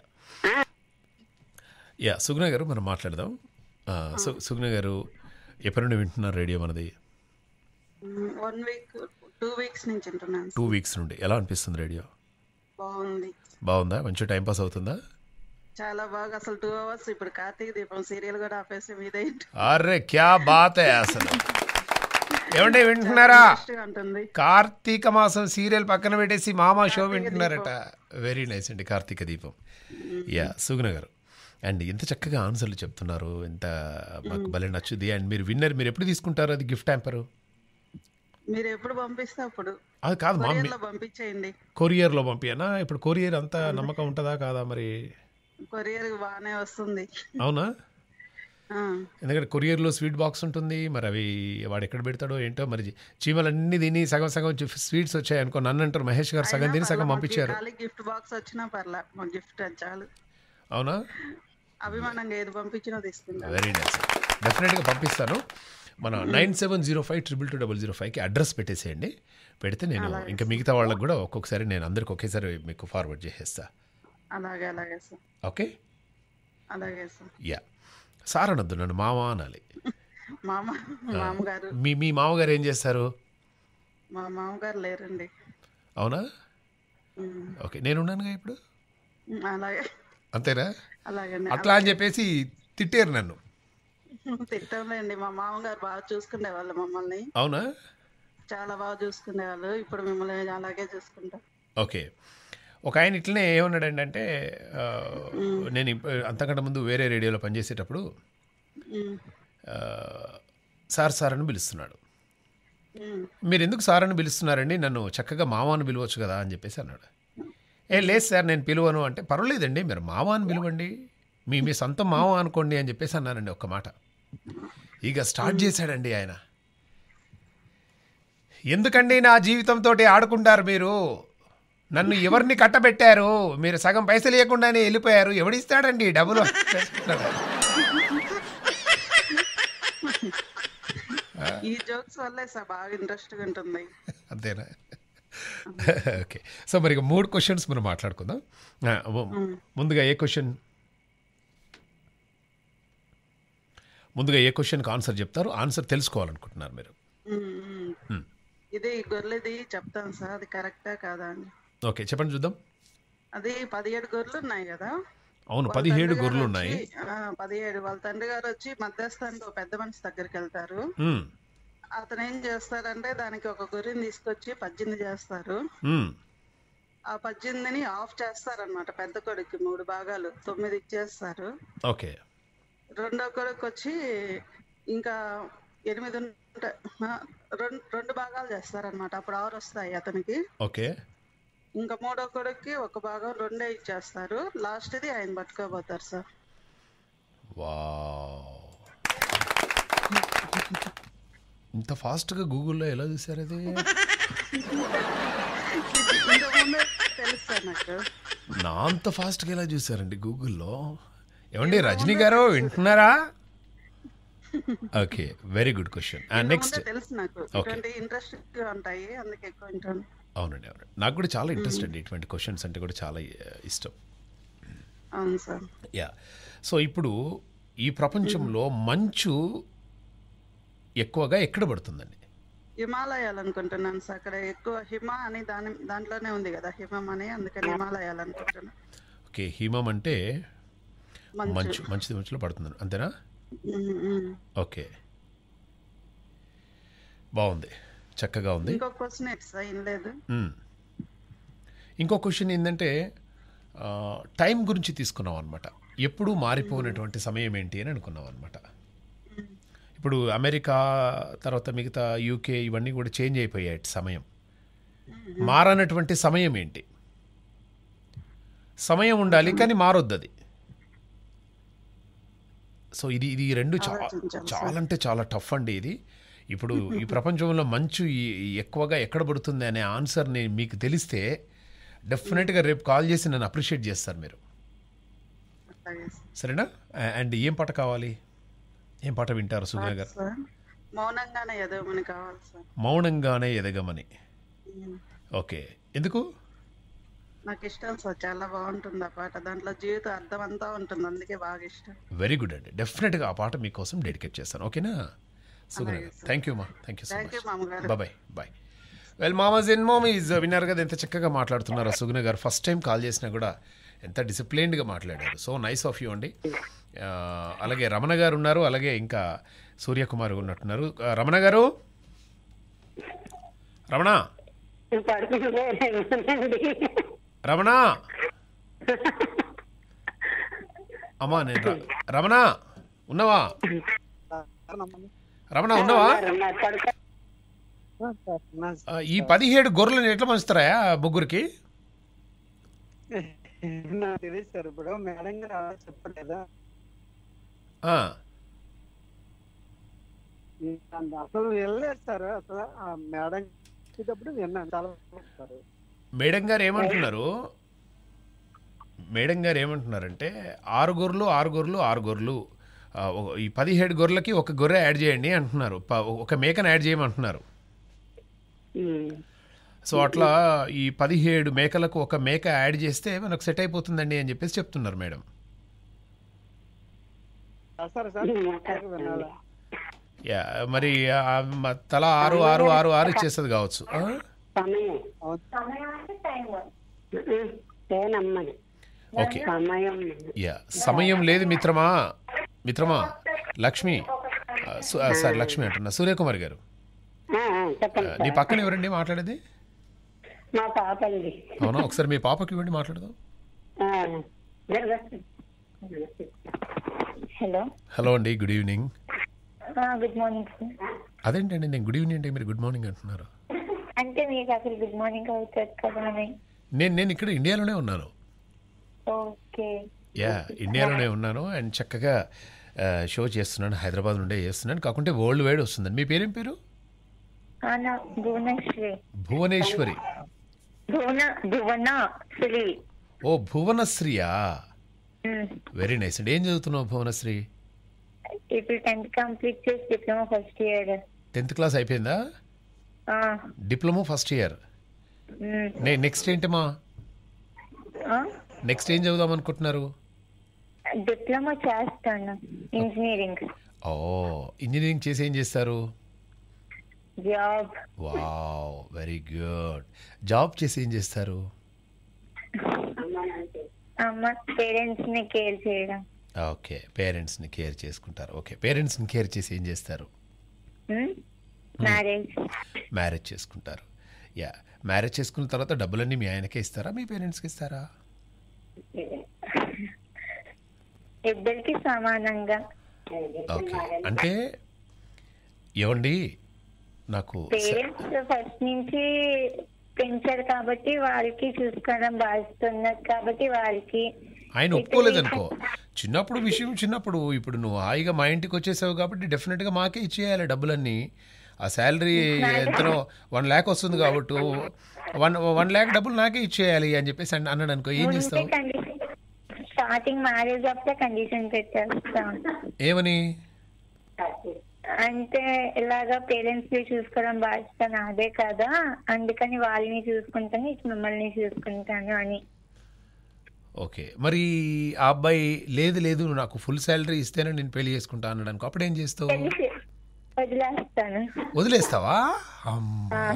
యా సుగుణ గారు, మనం మాట్లాడదాం. సుగుణ గారు, ఎప్పటి నుండి వింటున్నారు రేడియో మనది? వన్ వీక్ టూ వీక్స్ నుంచి వింటున్నాను. టూ వీక్స్ నుండి ఎలా అనిపిస్తుంది రేడియో? బాగుంది. బాగుందా? మంచి టైం పాస్ అవుతుందా? చాలా బాగా. అసలు టూ అవర్స్ ఇప్పుడు కార్తీక దీపం సీరియల్ కూడా ఆపేసి మీద. అరే క్యా బాత్ హై అసలు. ఏమంటే వింటున్నారా? కార్తీక మాసం సీరియల్ పక్కన పెట్టేసి మామా షో వింటున్నారట. వెరీ నైస్ అండి, కార్తీక దీపం. యా సుగుణ గారు, అండ్ ఎంత చక్కగా ఆన్సర్లు చెప్తున్నారు, ఎంత మాకు భలే నచ్చుది. అండ్ మీరు విన్నర్, మీరు ఎప్పుడు తీసుకుంటారు అది గిఫ్ట్ హ్యాంపరు? మీరు ఎప్పుడు పంపిస్తే అప్పుడు. అది కాదు మా, పంపించేయండి. కొరియర్లో పంపియనా? ఇప్పుడు కొరియర్ అంతా నమ్మకం ఉంటుందా కాదా మరి? కొరియర్ బాగానే వస్తుంది. అవునా? ఎందుకంటే కొరియర్లో స్వీట్ బాక్స్ ఉంటుంది, మరి అవి వాడు ఎక్కడ పెడతాడో ఏంటో. మరి చీమలన్నీ తిని సగం సగం స్వీట్స్ వచ్చాయి అనుకో, నన్ను అంటారు మహేష్ గారు సగం తిని సగం పంపించారు. గిఫ్ట్ బాక్స్ వచ్చినా పర్లా, మా గిఫ్ట్ చాలు. అవునా? అభిమానంగా ఏది పంపించినా తీసుకుంటా. వెరీ నైస్, డెఫినెట్గా పంపిస్తాను. మన nine seven zero five triple two double zero ఫైవ్కి అడ్రస్ పెట్టేసేయండి. పెడితే నేను ఇంకా మిగతా వాళ్ళకి కూడా ఒక్కొక్కసారి నేను అందరికి ఒకేసారి మీకు ఫార్వర్డ్ చేసేస్తా. అలాగే అలాగే సార్. ఓకే, అలాగే సార్. యా, సార్ అనొద్దు, నన్ను మామ అనాలి. మామ మామగారు. మీ మీ మామగారు ఏం చేస్తారు? మా మామగారు లేరండి. అవునా? ఓకే, నేను ఉన్నానుగా ఇప్పుడు. అలాగే. అంతేనా? అలాగే. అట్లా అని చెప్పేసి తిట్టారు నన్ను. తిట్టండి, మా మామగారు బాగా చూసుకునేవాళ్ళు మమ్మల్ని. అవునా? చాలా బాగా చూసుకునేవాళ్ళు. ఇప్పుడు మిమ్మల్ని అలాగే చూసుకుంటా. ఓకే, ఒక ఆయన ఇట్లనే ఏమన్నాడు అంటే, నేను అంతకంటే ముందు వేరే రేడియోలో పనిచేసేటప్పుడు సార్ సార్ అని పిలుస్తున్నాడు. మీరు ఎందుకు సార్ అని పిలుస్తున్నారండి, నన్ను చక్కగా మామ అని పిలవచ్చు కదా అని చెప్పేసి అన్నాడు. ఏ లేదు సార్ నేను పిలువను అంటే, పర్వాలేదండి మీరు మామ అని పిలవండి, మీ మీ సొంత మామ అనుకోండి అని చెప్పేసి అన్నానండి ఒక్క మాట. ఇక స్టార్ట్ చేశాడండి ఆయన. ఎందుకండి నా జీవితంతో ఆడుకుంటారు మీరు? నన్ను ఎవరిని కట్టబెట్టారు? మీరు సగం పైసలు ఇవ్వకుండానే వెళ్ళిపోయారు, ఎవడిస్తాడండి డబ్బులు? ఈ జోక్స్ వల్లే సార్ బాగా ఇంట్రెస్ట్గా ఉంటుంది. అంతేనా? ఓకే. సో మరి ఇక మూడు క్వశ్చన్స్ మనం మాట్లాడుకుందాం. ఆ, ముందుగా ఏ క్వశ్చన్ ముందుగా ఏ క్వశ్చన్కి ఆన్సర్ చెప్తారు? ఆన్సర్ తెలుసుకోవాలనుకుంటున్నారు మీరు? మ్మ్. ఇది గొర్రెది చెప్తాను సార్, అది కరెక్టా కాదా అని. ఓకే, చెప్పండి చూద్దాం. అది పదిహేడు గొర్రెలు ఉన్నాయి కదా. అవును, వాళ్ళ పదిహేడు తండ్రి గారు గొర్రెలు ఉన్నాయి. వచ్చి, ఆ, పదిహేడు వాళ్ళ తండ్రి గారు వచ్చి మధ్యస్థానికి ఒక పెద్ద మనిషి దగ్గరికి వెళ్తారు. మ్మ్. అతను ఏం చేస్తారంటే దానికి ఒక గొర్రెని తీసుకొచ్చి పద్దెనిమిది చేస్తారు. మ్మ్. ఆ పద్దెనిమిదిని ఆఫ్ చేస్తారనమాట. పెద్ద కొడుకు మూడు భాగాలు తొమ్మిది ఇచ్చేస్తారు. ఓకే. రెండో కొడుకు వచ్చి ఇంకా ఎనిమిది ఉంటా- ఆ, రెండు రెండు భాగాలు చేస్తారనమాట. అప్పుడు ఆరు వస్తాయి అతనికి. ఓకే. ఇంకా మూడో కొడుక్కి ఒక భాగం రెండే ఇచ్చేస్తారు. లాస్ట్ది ఆయన పట్టుకోబోతారు సార్. వావ్, ఇంత ఫాస్ట్గా గూగుల్లో ఎలా చూసారు అది? ఇంతకుముందు తెలుసు సార్ నాకు. నా అంత ఫాస్ట్గా ఎలా చూసారండి గూగుల్లో? ఏమండి రజనీ గారు వింటున్నారా? Okay, very good question. Next. ఇంతకుముందే తెలుసు నాకు. ఓకే. ఇటువంటి ఇంట్రెస్ట్ గా ఉంటాయి, అందుకే ఎక్కువ వింటాను. అవునండి, అవునండి, నాకు కూడా చాలా ఇంట్రెస్ట్ అండి ఇటువంటి క్వశ్చన్స్ అంటే కూడా చాలా ఆ, ఇష్టం. అవును సార్. యా. సో ఇప్పుడు ఈ ప్రపంచంలో మంచు ఎక్కువగా ఎక్కడ పడుతుందండి? హిమాలయాలు అనుకుంటున్నాను సార్. అక్కడ ఎక్కువ హిమ అని దాని దాంట్లోనే ఉంది కదా హిమం అని, అందుకని హిమాలయాలు అనుకుంటున్నాను. ఓకే, హిమం అంటే మంచు. మంచు మంచు మంచులో పడుతుంది అంతేనా? ఉమ్, ఉమ్. ఓకే, బాగుంది, చక్కగా ఉంది. ఇంకో క్వశ్చన్ ఎట్ సార్, ఏం లేదు. మ్మ్. ఇంకో క్వశ్చన్ ఏంటంటే ఆ, టైం గురించి తీసుకున్నాం అనమాట. ఎప్పుడూ మారిపోయినటువంటి సమయం ఏంటి అని అనుకున్నాం అనమాట. ఇప్పుడు అమెరికా తర్వాత మిగతా యూకే ఇవన్నీ కూడా చేంజ్ అయిపోయాయి సమయం. మారనటువంటి సమయం ఏంటి? సమయం ఉండాలి కానీ మారొద్దు అది. సో ఇది ఇది రెండు చా ఆలోచించాలి చాలా సార్. అంటే చాలా టఫ్ అండి ఇది. ఇప్పుడు ఈ ప్రపంచంలో మంచు ఈ- ఎక్కువగా ఎక్కడ పడుతుంది అనే ఆన్సర్ని మీకు తెలిస్తే డెఫినెట్గా రేపు కాల్ చేసి నన్ను అప్రిషియేట్ చేస్తారు మీరు, అలాగే సార్. సరేనా? అండ్ ఏం పాట కావాలి? ఏం పాట వింటారు సుగుణ గారు? సార్, మౌనంగానే ఏదో మనకి కావాలి సార్. మౌనంగానే ఎదగమని. ఉమ్. ఓకే, ఎందుకు? నాకు ఇష్టం సార్, చాలా బాగుంటుంది ఆ పాట. దాంట్లో జీవిత అర్థం అంతా ఉంటుంది, అందుకే బాగా ఇష్టం. వెరీ గుడ్ అండి, డెఫినెట్గా ఆ పాట మీకోసం డెడికేట్ చేస్తాను. ఓకేనా సుగుణ అలాగే గారు? సార్. థ్యాంక్ యూ మా, thank you so thank you much. మామగారు. Bye bye. వెల్ మామాజ్ అండ్ మామీస్, విన్నారు కదా ఎంత చక్కగా మాట్లాడుతున్నారు సుగుణ గారు. ఫస్ట్ టైం కాల్ చేసినా కూడా ఎంత డిసిప్లైన్డ్గా మాట్లాడారు. సో నైస్ ఆఫ్ యూ అండి. ఆ, అలాగే రమణ గారు ఉన్నారు, అలాగే ఇంకా సూర్యకుమార్ ఉన్నట్టున్నారు. ఆ, రమణ గారు, రమణ రమణ అమ్మా నేను ర- రమణ ఉన్నావా? రమణ ఉన్నావా? ఆ, ఈ పదిహేడు గొర్రెలను ఎట్లా పంచుతారా ముగ్గురికి? నాకు తెలియదు సార్. ఇప్పుడు మేడం గారు అలా చెప్పలేదా? ఆ, నేను అసలు వెళ్ళలేదు సార్. అసలు ఆ మేడం చెప్పేటప్పుడు విన్నాను చాలా సార్. మేడం గారు ఏమంటున్నారు? మేడం గారు ఏమంటున్నారంటే ఆరు గొర్రెలు ఆరు గొర్రెలు ఆరు గొర్రెలు ఆ, ఒక- ఈ పదిహేడు గొర్రెలకి ఒక గొర్రె యాడ్ చేయండి అంటున్నారు. ప- ఒక మేకను యాడ్ చేయమంటున్నారు. సో అట్లా ఈ పదిహేడు మేకలకు ఒక మేక యాడ్ చేస్తే మనకు సెట్ అయిపోతుందండి అని చెప్పేసి చెప్తున్నారు మేడం. సార్ సార్ వినాలా? యా, మరి ఆ, మ- తలా ఆరు ఆరు ఆరు ఆరు ఇచ్చేస్తుంది కావచ్చు. ఆ? సమయం అవును. సమయం అంటే టైం తేనమ్మని ఓకే, సమయం యా, సమయం లేదు మిత్రమా. మిత్రమా లక్ష్మి, ఆ, సు- ఆ, సారీ లక్ష్మి అంటున్నా, సూర్యకుమార్ గారు. ఆ, ఆ, చెప్పండి నీ సార్. పక్కన ఎవరండి మాట్లాడేది? మా పాప అండి. అవునా, ఒకసారి మీ పాపకి ఇవ్వండి మాట్లాడదాం. ఆ, హలో హలో అండి, good evening. Good morning sir. అదేంటండి నేను గుడ్ ఈవినింగ్ అంటే మీరు గుడ్ మార్నింగ్ అంటున్నారు? అంటే మీకు అసలు గుడ్ మార్నింగ్ అవుతుంది కదా అని. నేను నేను ఇక్కడ ఇండియాలోనే ఉన్నాను. ఓకే. యా, ఇండియాలోనే ఉన్నాను. అండ్ చక్కగా షో చేస్తున్నాను, హైదరాబాద్ నుండే చేస్తున్నాను, కాకుంటే వరల్డ్ వైడ్ వస్తుందండి. మీ పేరేం పేరు? భువనశ్రీ. భువనేశ్వరి. భువన భువనశ్రీ. ఓ భువనశ్రీయా, వెరీ నైస్ అండి. ఏం చదువుతున్నావు భువనశ్రీ? ఇప్పుడు టెన్త్ కంప్లీట్ చేసి diploma first year. Tenth class అయిపోయిందా? Diploma first year. నెక్స్ట్ ఏంటమ్మా? నెక్స్ట్ ఏం చదువుదాం అనుకుంటున్నారు? డిప్లొమా చేస్తాను ఇంజనీరింగ్. ఓ ఇంజనీరింగ్ చేసి ఏం చేస్తారు? Job. Wow, very good. Job చేసి ఏం చేస్తారు? అమ్మ పేరెంట్స్ ని కేర్ చేయడం. ఓకే, పేరెంట్స్ని కేర్ చేసుకుంటారు. ఓకే, పేరెంట్స్ని కేర్ చేసి ఏం చేస్తారు? మ్యారేజ్. మ్యారేజ్ చేసుకుంటారు. యా, మ్యారేజ్ చేసుకున్న తర్వాత డబ్బులన్నీ మీ ఆయనకే ఇస్తారా, మీ పేరెంట్స్కి ఇస్తారా? ఇద్దరికి సమానంగా. ఓకే, అంటే ఏమండి నాకు పేరెంట్స్ ఫస్ట్ నుంచి పెంచారు కాబట్టి వాళ్ళకి చూసుకోవడం బాధిస్తున్నారు కాబట్టి వాళ్ళకి. ఆయన ఒప్పుకోలేదనుకో, చిన్నప్పుడు విషయం చిన్నప్పుడు, ఇప్పుడు నువ్వు హాయిగా మా ఇంటికి వచ్చేసావు కాబట్టి డెఫినెట్గా మాకే ఇచ్చేయాలి డబ్బులన్నీ. ఆ శాలరీ ఎంతనో వన్ ల్యాక్ వస్తుంది కాబట్టి వన్ వన్ ల్యాక్ డబ్బులు నాకే ఇచ్చేయాలి అని చెప్పేసి అన్నాడు అనుకో, ఏం చేస్తావు? స్టార్టింగ్ మ్యారేజ్ అప్పుడే కండిషన్ పెట్టేస్తాం. ఏమని? అంటే ఇలాగా పేరెంట్స్ ని చూసుకోవడం బాధ్యత నాదే కదా, అందుకని వాళ్ళని చూసుకుంటాను ఇటు మిమ్మల్ని చూసుకుంటాను అని. ఓకే, మరి ఆ అబ్బాయి లేదు లేదు నాకు ఫుల్ శాలరీ ఇస్తేనే నేను పెళ్లి చేసుకుంటా అన్నాడు అనుకో, అప్పుడు ఏం చేస్తావు? వదిలేస్తాను. వదిలేస్తావా? అమ్మా,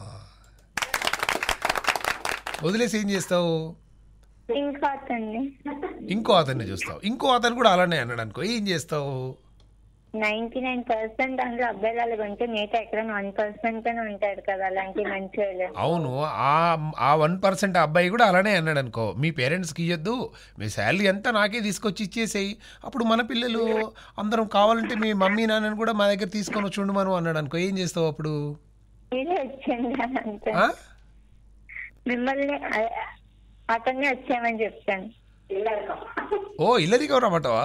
వదిలేసి ఏం చేస్తావు? ఇంకో అతన్ని ఇంకో అతన్ని చూస్తావు. ఇంకో అతను కూడా అలానే అన్నాడు అనుకో, ఏం చేస్తావు? నైన్టీ నైన్ పర్సెంట్ అందులో అబ్బాయిలు అలాగ ఉంటే మిగతా ఎక్కడ వన్ పర్సెంట్ అని ఉంటాడు కదా అలాంటి మంచి వాళ్ళు. అవును, ఆ ఆ వన్ పర్సెంట్ అబ్బాయి కూడా అలానే అన్నాడు అనుకో, మీ పేరెంట్స్కి ఇవ్వద్దు, మీ శాలరీ అంతా నాకే తీసుకొచ్చి ఇచ్చేసేయి, అప్పుడు మన పిల్లలు అందరం కావాలంటే మీ మమ్మీ నాన్నని కూడా మా దగ్గర తీసుకొని వచ్చి ఉండమను అన్నాడు అనుకో, ఏం చేస్తావు అప్పుడు? మీరే వచ్చేయండి అంతే, మిమ్మల్ని అతన్ని వచ్చామని చెప్తాను. ఓ ఇల్లది గౌరవమంటావా?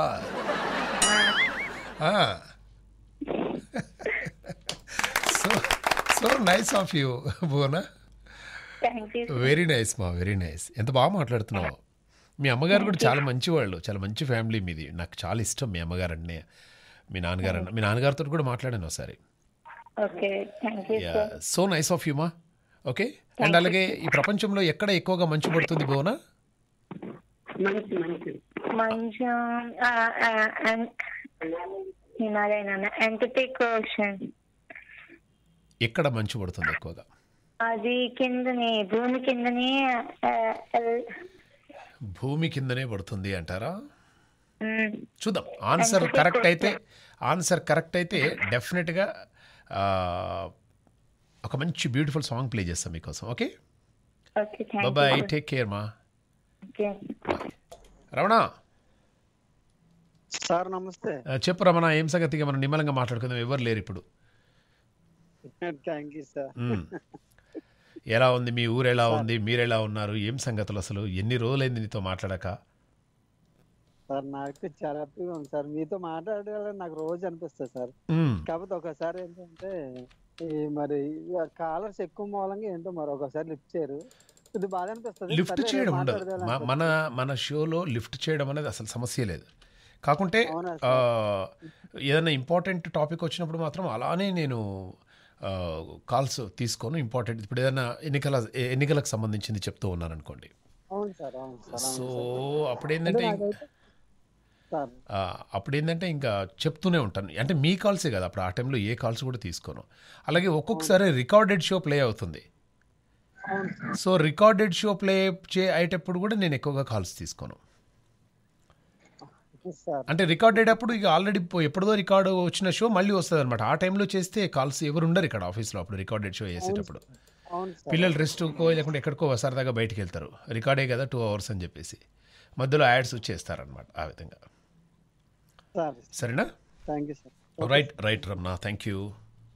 So so nice of you Bhuvana, very nice మా, వెరీ నైస్. ఎంత బాగా మాట్లాడుతున్నావు. మీ అమ్మగారు కూడా చాలా మంచి వాళ్ళు, చాలా మంచి ఫ్యామిలీ మీది. నాకు చాలా ఇష్టం మీ అమ్మగారు అన్నీ. మీ నాన్నగారు అన్న మీ నాన్నగారితో కూడా మాట్లాడాను ఒకసారి. సో నైస్ ఆఫ్ యూ మా. ఓకే, అండ్ అలాగే ఈ ప్రపంచంలో ఎక్కడ ఎక్కువగా మంచు పడుతుంది భువన? ఎక్కడ మంచు పడుతుంది ఎక్కువగా? అది కిందనే, భూమి కిందనే. భూమి కిందనే పడుతుంది అంటారా? చూద్దాం. ఆన్సర్ కరెక్ట్ అయితే ఆన్సర్ కరెక్ట్ అయితే డెఫినెట్గా ఒక మంచి బ్యూటిఫుల్ సాంగ్ ప్లే చేస్తాం మీకోసం. ఓకే, బాయ్, టేక్ కేర్ మా. రమణ సార్ నమస్తే. చెప్పు రమణ, ఏం సంగతిగా మనం నిమ్మలంగా మాట్లాడుకుందాం, ఎవరు లేరు ఇప్పుడు. Thank you sir. ఎలా ఉంది మీ ఊరు, ఎలా ఉంది, మీరు ఎలా ఉన్నారు, ఏం సంగతులు అసలు? ఎన్ని రోజులైంది నీతో మాట్లాడాక? సార్ నాకు చాలా హ్యాపీగా ఉంది సార్, మీతో మాట్లాడాలని నాకు రోజు అనిపిస్తుంది సార్. కాకపోతే ఒకసారి ఏంటంటే మరి కాలర్స్ ఎక్కువ మూలంగా ఏంటో మరి ఒకసారి లిఫ్ట్ చేయరు, ఇది బాగా అనిపిస్తుంది. లిఫ్ట్ చేయడం ఉండదు మన మన షోలో, లిఫ్ట్ చేయడం అనేది అసలు సమస్య లేదు. కాకుంటే ఏదైనా ఇంపార్టెంట్ టాపిక్ వచ్చినప్పుడు మాత్రం అలానే నేను కాల్స్ తీసుకోను. ఇంపార్టెంట్ ఇప్పుడు ఏదైనా ఎన్నికల ఎన్నికలకు సంబంధించింది చెప్తూ ఉన్నాను అనుకోండి, సో అప్పుడేంటంటే అప్పుడేంటంటే ఇంకా చెప్తూనే ఉంటాను. అంటే మీ కాల్సే కదా, అప్పుడు ఆ టైంలో ఏ కాల్స్ కూడా తీసుకోను. అలాగే ఒక్కొక్కసారి రికార్డెడ్ షో ప్లే అవుతుంది, సో రికార్డెడ్ షో ప్లే చే అయ్యేటప్పుడు కూడా నేను ఎక్కువగా కాల్స్ తీసుకోను. అంటే రికార్డెడ్ అప్పుడు ఇక ఆల్రెడీ ఎప్పుడో రికార్డు వచ్చిన షో మళ్ళీ వస్తుంది అనమాట. ఆ టైంలో చేస్తే కాల్స్ ఎవరు ఉండరు ఇక్కడ ఆఫీస్లో. అప్పుడు రికార్డెడ్ షో చేసేటప్పుడు పిల్లలు రెస్ట్కో లేకుంటే ఎక్కడికో సరదాగా బయటికి వెళ్తారు, రికార్డే కదా టూ అవర్స్ అని చెప్పేసి మధ్యలో యాడ్స్ చేస్తారనమాట. ఆ విధంగా సరేనా? Right right Ramana, thank you.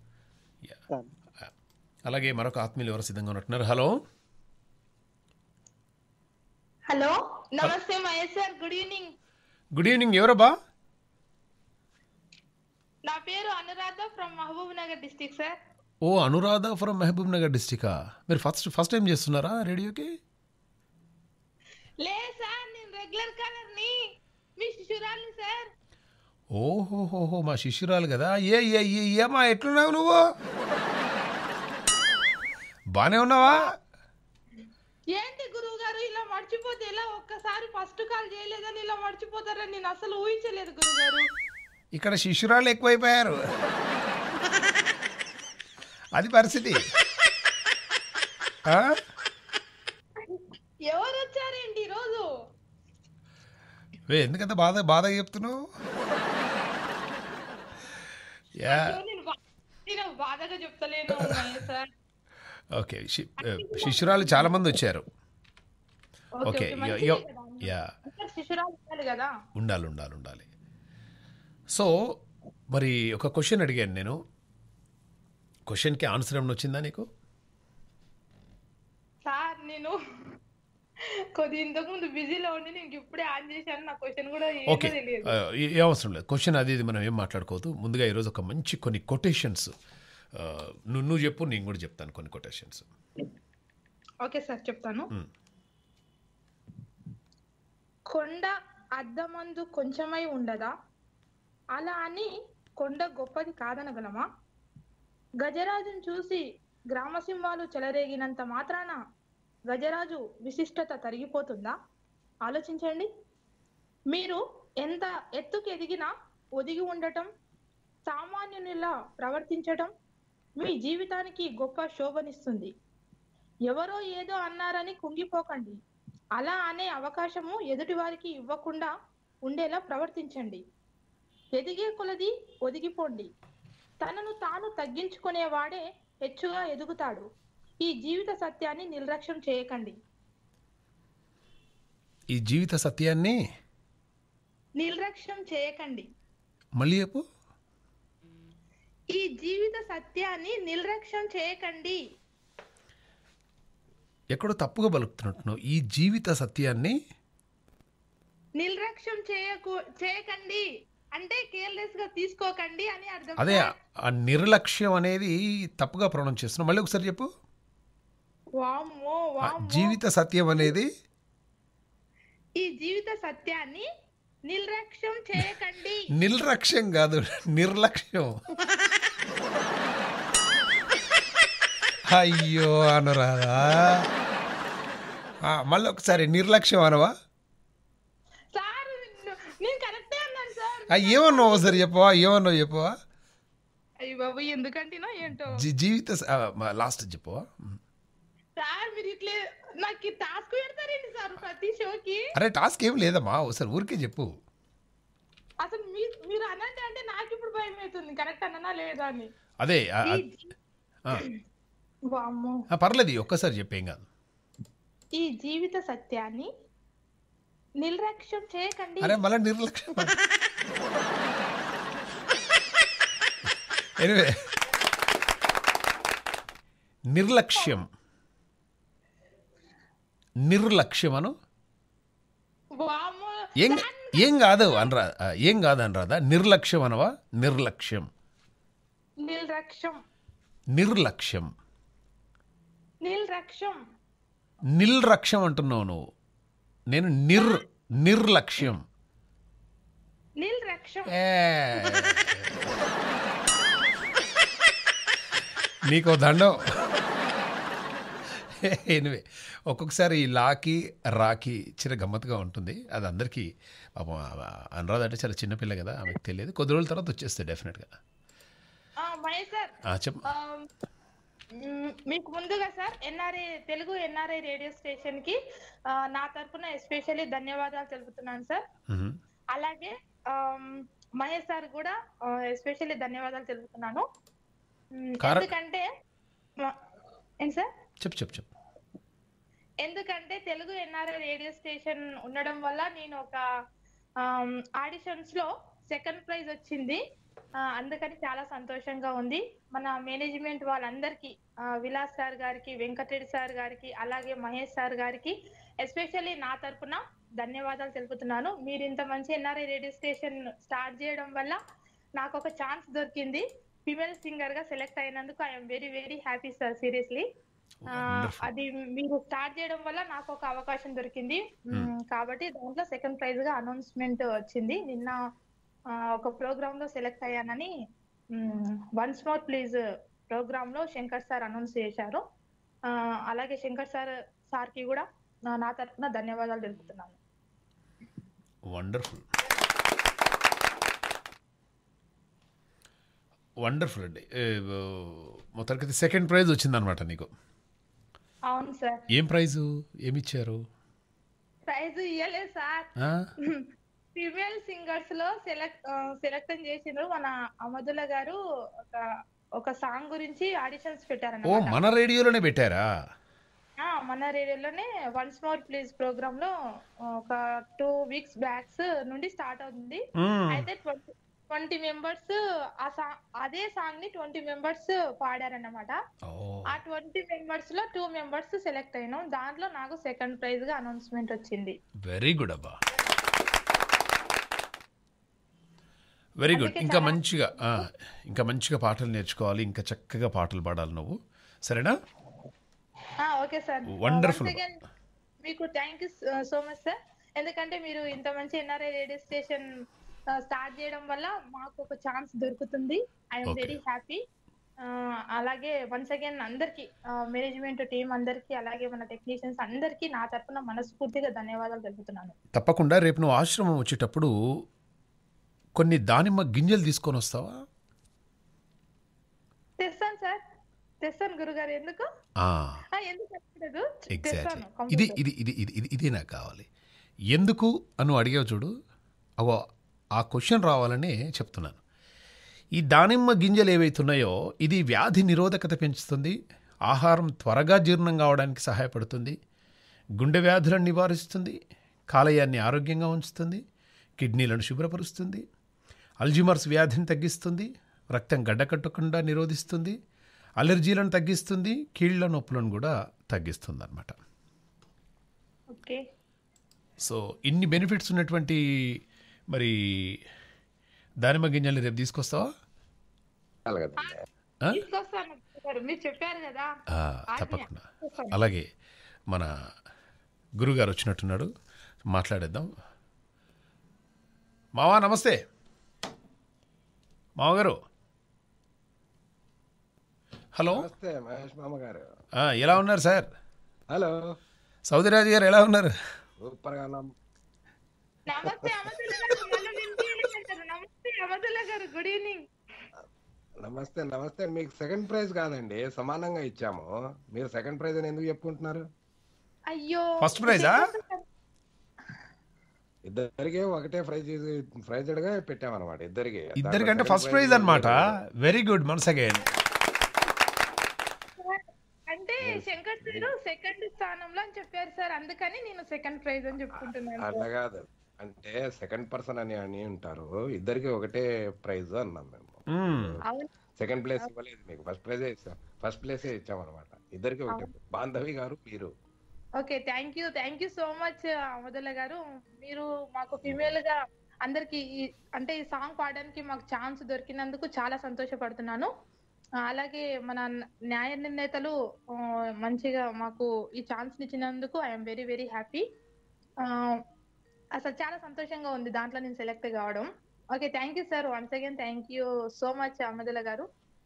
అలాగే మరొక ఆత్మీయులు ఎవరు సిద్ధంగా ఉంటున్నారు? హలో హలో నమస్తే Mahesh sir, good evening. Good evening, ఎవరబ్బా? నా పేరు Anuradha from Mahabubnagar district sir. ఓ అనురాధ ఫ్రమ్ మహబూబ్ నగర్ డిస్టికా. మీరు ఫస్ట్ ఫస్ట్ టైం చేస్తున్నారా రేడియోకి? లే సార్, నేను రెగ్యులర్ కాలర్ ని, మీ శిశురాల్ని సార్. ఓహోహోహో, మా శిష్యురాలు కదా. ఏ ఏ ఏ- ఏమా ఎట్లున్నావు నువ్వు? బానే ఉన్నావా? ఏంటి గురువు గారు ఇలా మర్చిపోతే ఎలా? ఒక్కసారి ఫస్ట్ కాల్ చేయలేదని ఇలా మర్చిపోతారని నేను అసలు ఊహించలేదు గురువు గారు. ఇక్కడ శిష్యురాలు ఎక్కువైపోయారు, అది పరిస్థితి. ఆ? ఎవరు వచ్చారేంటి ఈరోజు? వే ఎందుకంత బాధ బాధగా చెప్తున్నావు? యా అయ్యో, నేను బా- నేను బాధగా చెప్తలేను మహేష్ సార్. ఓకే, శి- శిష్యురాలు చాలా మంది వచ్చారు. ఓకే, ఓకే, ఓకే, యో- మంచిదే యో- కదా. యా అందరు శిశురాలు ఉండాలి కదా. ఉండాలి ఉండాలి ఉండాలి. సో మరి ఒక క్వశ్చన్ అడిగాను నేను. క్వశ్చన్కి ఆన్సర్ ఏమైనా వచ్చిందా నీకు? సార్ నేను కొద్ది ఇంతకు ముందు బిజీలో ఉండి నేను ఇప్పుడే ఆన్ చేశాను. నా క్వశ్చన్ కూడా ఏమో ఓకే, తెలియదు. ఆ, ఏ- ఏ అవసరం లేదు. క్వశ్చన్ అది ఇది మనం ఏం మాట్లాడుకోవద్దు. ముందుగా ఈరోజు ఒక మంచి కొన్ని కొటేషన్స్ నువ్వు నువ్వు చెప్పు, నేను కూడా చెప్తాను కొన్ని కొటేషన్స్. ఓకే సార్, చెప్తాను. కొండ అద్దమందు కొంచెమై ఉండదా, అలా అని కొండ గొప్పది కాదనగలమా? గజరాజును చూసి గ్రామసింహాలు చెలరేగినంత మాత్రాన గజరాజు విశిష్టత తరిగిపోతుందా? ఆలోచించండి. మీరు ఎంత ఎత్తుకు ఎదిగినా ఒదిగి ఉండటం, సామాన్యునిలా ప్రవర్తించటం మీ జీవితానికి గొప్ప శోభనిస్తుంది. ఎవరో ఏదో అన్నారని కుంగిపోకండి. అలా అనే అవకాశము ఎదుటి వారికి ఇవ్వకుండా ఉండేలా ప్రవర్తించండి. ఎదిగే కొలది ఒదిగిపోండి. తనను తాను తగ్గించుకునేవాడే హెచ్చుగా ఎదుగుతాడు. ఈ జీవిత సత్యాన్ని నిర్లక్ష్యం చేయకండి. ఈ జీవిత సత్యాన్ని నిర్లక్ష్యం చేయకండి. మళ్ళీ చెప్పు. ఈ జీవిత సత్యాన్ని నిర్లక్ష్యం చేయకండి. ఎక్కడో తప్పుగా పలుకుతున్నట్టున్నావు. ఈ జీవిత సత్యాన్ని నిర్లక్ష్యం చేయకు చేయకండి అంటే కేర్లెస్ గా తీసుకోకండి అని అర్థం. అదే ఆ నిర్లక్ష్యం అనేది తప్పుగా ప్రొనౌన్స్ చేస్తున్నావు. మళ్ళీ ఒకసారి చెప్పు. వామ్మో ఆ వామ్మో. జీవిత సత్యం అనేది ఈ జీవిత సత్యాన్ని నిర్లక్ష్యం చేయకండి. నిర్లక్ష్యం కాదు, నిర్లక్ష్యం. అయ్యో అనురాధా, ఆ, మళ్ళీ ఒకసారి నిర్లక్ష్యం అనవా? సార్ నేను కరెక్టే అన్నాను సార్. ఆ, ఏమన్నావు ఒకసారి చెప్పవా? ఏమన్నావు చెప్పవా? అయ్య బాబు ఎందుకంటేనో ఏంటో. జీ- జీవిత స- ఆ, మా లాస్ట్ చెప్పవా? సార్ మీరు ఇట్లే నాకు టాస్క్ పెడతారండి సార్ ప్రతి షోకి. అరే టాస్క్ ఏం లేదమ్మా, ఒకసారి ఊరికే చెప్పు. అసలు మీ- మీరు అనంటే అంటే నాకు ఇప్పుడు భయం అవుతుంది కరెక్ట్ అన్ననా లేదా అని. అదే ఆ, ఈ ఆ, వామ్మో. ఆ, పర్లేదు, ఒక్కసారి చెప్పేం కాదు. ఈ జీవిత సత్యాన్ని నిర్లక్ష్యం చేయకండి. అరే మళ్ళీ నిర్లక్ష్యం. ఎనివే, నిర్లక్ష్యం నిర్లక్ష్యం అను. వామ్మో. ఏం ఏం కాదు అనరా, ఏం కాదు అనరాదా? నిర్లక్ష్యం అనవా? నిర్లక్ష్యం నిర్లక్ష్యం నిర్లక్ష్యం నిర్లక్ష్యం నిర్లక్ష్యం అంటున్నావు నువ్వు. నేను నిర్ నిర్లక్ష్యం. నిర్లక్ష్యం. ఏ. నీకో దండం. ఎనివే, ఒక్కొక్కసారి ఈ లాకి రాకి చిన్న గమ్మత్తుగా ఉంటుంది. అది అందరికీ పాపం అనురాధ అంటే చాలా చిన్నపిల్ల కదా, ఆమెకు తెలియదు. కొద్ది రోజుల తర్వాత వచ్చేస్తాయి డెఫినెట్గా. ఆ, మహేష్ సార్ చెప్పు. ఆ, మ్, మీకు ముందుగా sir NRI Telugu NRI radio station కి ఆ, నా తరపున ఎస్పెషల్లీ ధన్యవాదాలు తెలుపుతున్నాను సార్. మ్మ్. అలాగే ఆమ్, మహేష్ సార్ కూడా ఎస్పెషల్లీ ధన్యవాదాలు తెలుపుతున్నాను. మ్, కార- ఎందుకంటే మ- ఏంటి సార్ చెప్పు చెప్పు చెప్పు. ఎందుకంటే తెలుగు ఎన్ఆర్ఐ రేడియో స్టేషన్ ఉండడం వల్ల నేను ఒక ఆడిషన్స్ లో సెకండ్ ప్రైజ్ వచ్చింది. ఆ, అందుకని చాలా సంతోషంగా ఉంది. మన మేనేజ్మెంట్ వాళ్ళందరికీ ఆ, విలాస్ సార్ గారికి, వెంకటరెడ్డి సార్ గారికి, అలాగే మహేష్ సార్ గారికి ఎస్పెషల్లీ నా తరపున ధన్యవాదాలు తెలుపుతున్నాను. మీరు ఇంత మంచి ఎన్ఆర్ఐ రేడియో స్టేషన్ స్టార్ట్ చేయడం వల్ల నాకు ఒక ఛాన్స్ దొరికింది ఫిమేల్ సింగర్ గా సెలెక్ట్ అయినందుకు I'm very very happy sir seriously. అది మీరు స్టార్ట్ చేయడం వల్ల నాకు ఒక అవకాశం దొరికింది. మ్, కాబట్టి దాంట్లో సెకండ్ ప్రైజ్ గా అనౌన్స్మెంట్ వచ్చింది. నిన్న ఆ, ఒక ప్రోగ్రామ్ లో సెలెక్ట్ అయ్యానని వన్స్ మోర్ ప్లీజ్ ప్రోగ్రామ్ లో శంకర్ సార్ అనౌన్స్ చేశారు. ఆ, అలాగే శంకర్ సార్ సార్ కి కూడా నా- నా తరఫున ధన్యవాదాలు తెలుపుతున్నాను. వండర్ఫుల్ వండర్ఫుల్ అండి. ఏ, ఓ, మొత్తానికి సెకండ్ ప్రైజ్ వచ్చిందనమాట నీకు. అవును సార్. ఏం ప్రైజు ఏమిచ్చారు? ప్రైజ్ ఇయ్యలేదు సార్. ఆ? ఫిమేల్ సింగర్స్ లో సెలెక్ట్ సెలెక్ట్ చేసిండ్రు మన అమదుల గారు. ఒక ఒక సాంగ్ గురించి ఆడిషన్స్ ఓ పెట్టారన్నమాట. మన రేడియోలోనే పెట్టారా? ఆ, మన రేడియోలోనే వన్స్ మోర్ ప్లీజ్ ప్రోగ్రామ్ లో ఒక టూ వీక్స్ బ్యాక్స్ నుండి స్టార్ట్ అవుతుంది. మ్మ్. అయితే ట్వంటీ ట్వంటీ మెంబర్స్ ఆ సాంగ్ అదే సాంగ్ ని ట్వంటీ మెంబర్స్ పాడారన్నమాట. ఓ ఆ ట్వంటీ మెంబర్స్ లో టూ మెంబర్స్ సెలెక్ట్ అయినాం. దాంట్లో నాకు సెకండ్ ప్రైజ్ గా అనౌన్స్మెంట్ వచ్చింది. వెరీ గుడ్ అబ్బా, వెరీ గుడ్. అందుకే ఇంకా చాలా మంచిగా ఆ, ఇంకా మంచిగా పాటలు నేర్చుకోవాలి, ఇంకా చక్కగా పాటలు పాడాలి నువ్వు, సరేనా? Okay sir. వండర్ఫుల్. మీకు thank you so much sir. ఎందుకంటే మీరు ఇంత మంచి ఎన్ఆర్ఐ రేడియో స్టేషన్ స్టార్ట్ చేయడం వల్ల మాకు ఒక ఛాన్స్ దొరుకుతుంది. I'm Okay. Very happy. అలాగే వన్స్ అగైన్ అందరికి మేనేజ్మెంట్ టీం అందరికి అలాగే మన టెక్నీషియన్స్ అందరికి నా తరఫున మనస్ఫూర్తిగా ధన్యవాదాలు తెలుపుతున్నాను. తప్పకుండా రేపు నువ్వు ఆశ్రమం వచ్చేటప్పుడు కొన్ని దానిమ్మ గింజలు తీసుకొని వస్తావా? తెస్తాను సార్, తెస్తాను గురుగారు. ఎందుకు ఆ, ఆ, ఎందుకు చెప్పలేదు, ఎగ్జాక్ట్లీ. తెస్తాను ఇది కంపల్సరీ. ఇది ఇది ఇది ఇది ఇదే నాకు కావాలి. ఎందుకు అని అడిగావు చూడు, అవో ఆ క్వశ్చన్ రావాలని చెప్తున్నాను. ఈ దానిమ్మ గింజలు ఏవైతున్నాయో ఇది వ్యాధి నిరోధకత పెంచుతుంది, ఆహారం త్వరగా జీర్ణం కావడానికి సహాయపడుతుంది, గుండె వ్యాధులను నివారిస్తుంది, కాలేయాన్ని ఆరోగ్యంగా ఉంచుతుంది, కిడ్నీలను శుభ్రపరుస్తుంది, అల్జిమర్స్ వ్యాధిని తగ్గిస్తుంది, రక్తం గడ్డకట్టకుండా నిరోధిస్తుంది, అలర్జీలను తగ్గిస్తుంది, కీళ్ల నొప్పులను కూడా తగ్గిస్తుంది అన్నమాట. ఓకే. సో ఇన్ని బెనిఫిట్స్ ఉన్నటువంటి మరి దానిమ్మ గింజల్ని రేపు తీసుకొస్తావా? ఆ? తీసుకొస్తాను గురుగారు, మీరు చెప్పారు కదా. ఆ, ఆజ్ఞ. తప్పకుండా. తీసుకొస్తాను. అలాగే మన గురుగారు వచ్చినట్టున్నాడు, మాట్లాడేద్దాం. మావా నమస్తే. మామగారు హలో. నమస్తే మహేష్ మామగారు. ఆ, ఎలా ఉన్నారు సార్? హలో సౌదీరాజు గారు ఎలా ఉన్నారు? సూపర్ గా ఉన్నాం. నమస్తే అమదుల గారు, నన్ను వినిపించలేదు. నమస్తే అమదుల గారు, గుడ్ ఈవినింగ్. నమస్తే నమస్తే. మీకు సెకండ్ ప్రైజ్ కాదండి, సమానంగా ఇచ్చాము. మీరు సెకండ్ ప్రైజ్ అని ఎందుకు చెప్పుకుంటున్నారు? అయ్యో, ఫస్ట్ ప్రైజా? ఇద్దరికి ఒకటే ప్రైజ్ ప్రైజ్ గా పెట్టామన్నమాట. ఇద్దరికి ఇద్దరికంటే ఫస్ట్ ప్రైజ్ అన్నమాట. Very good, once again. అంటే శంకర్ సార్ సెకండ్ స్థానంలో అని చెప్పారు సార్, అందుకని నేను సెకండ్ ప్రైజ్ అని చెప్పుకుంటున్నాను సార్. అట్లా కాదు, అంటే సెకండ్ పర్సన్ అని అని ఉంటారు. ఇద్దరికి ఒకటే ప్రైజ్ అన్నాం మేము. అవును. సెకండ్ ప్లేస్ ఇవ్వలేదు మీకు, ఫస్ట్ ప్రైజే ఇచ్చాం. ఫస్ట్ ప్లేసే ఇచ్చామన్నమాట. ఇద్దరికి ఒకటే. బాంధవి గారు మీరు. Okay, thank you thank you so much Ahmadullah garu. మీరు మాకు ఫిమేల్ గా అందరికి ఈ- అంటే ఈ సాంగ్ పాడడానికి మాకు ఛాన్స్ దొరికినందుకు చాలా సంతోషపడుతున్నాను. ఆ, అలాగే మన న్యాయ నిర్ణేతలు ఆ, మంచిగా మాకు ఈ ఛాన్స్ ఇచ్చినందుకు ఐఎమ్ వెరీ వెరీ హ్యాపీ. అసలు చాలా సంతోషంగా ఉంది దాంట్లో నేను సెలెక్ట్ కావడం. Okay, thank you sir, once again thank you so much Ahmadullah garu.